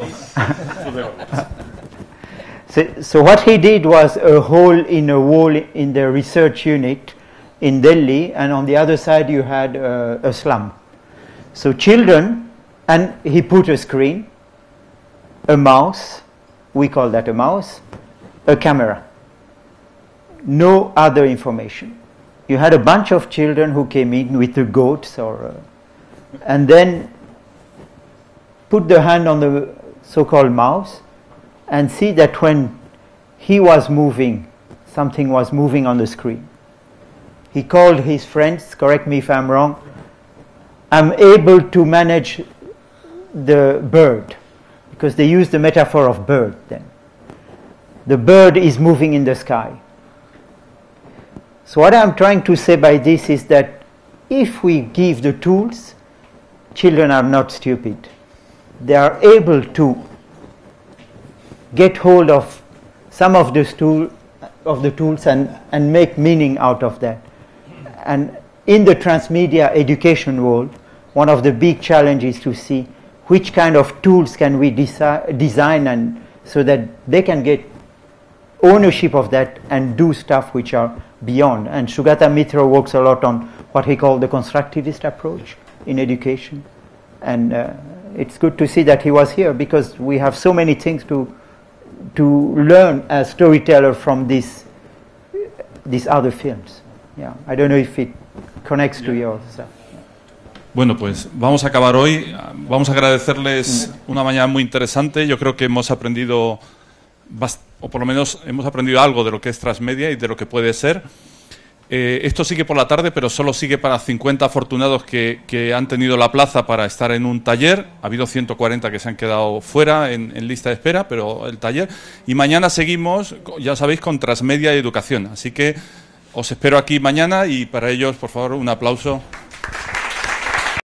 So what he did was a hole in a wall in the research unit in Delhi, and on the other side you had a slum. So children, and he put a screen, a mouse, we call that a mouse, a camera. No other information. You had a bunch of children who came in with the goats, and then put the hand on the so-called mouse and see that when he was moving, something was moving on the screen. He called his friends, correct me if I'm wrong, I'm able to manage the bird, because they use the metaphor of bird then. The bird is moving in the sky. So what I'm trying to say by this is that if we give the tools, children are not stupid. They are able to get hold of some of the tools and make meaning out of that. And in the transmedia education world, one of the big challenges is to see which kind of tools can we design and so that they can get ownership of that and do stuff which are beyond. And Sugata Mitra works a lot on what he called the constructivist approach in education. And it's good to see that he was here, because we have so many things to learn as storyteller from these other films. Yeah, I don't know if it connects to your stuff. Bueno, pues vamos a acabar hoy. Vamos a agradecerles una mañana muy interesante. Yo creo que hemos aprendido, o por lo menos hemos aprendido algo de lo que es transmedia y de lo que puede ser. Esto sigue por la tarde, pero solo sigue para 50 afortunados que han tenido la plaza para estar en un taller. Ha habido 140 que se han quedado fuera en lista de espera, pero el taller. Y mañana seguimos, ya sabéis, con transmedia y educación. Así que os espero aquí mañana y para ellos, por favor, un aplauso.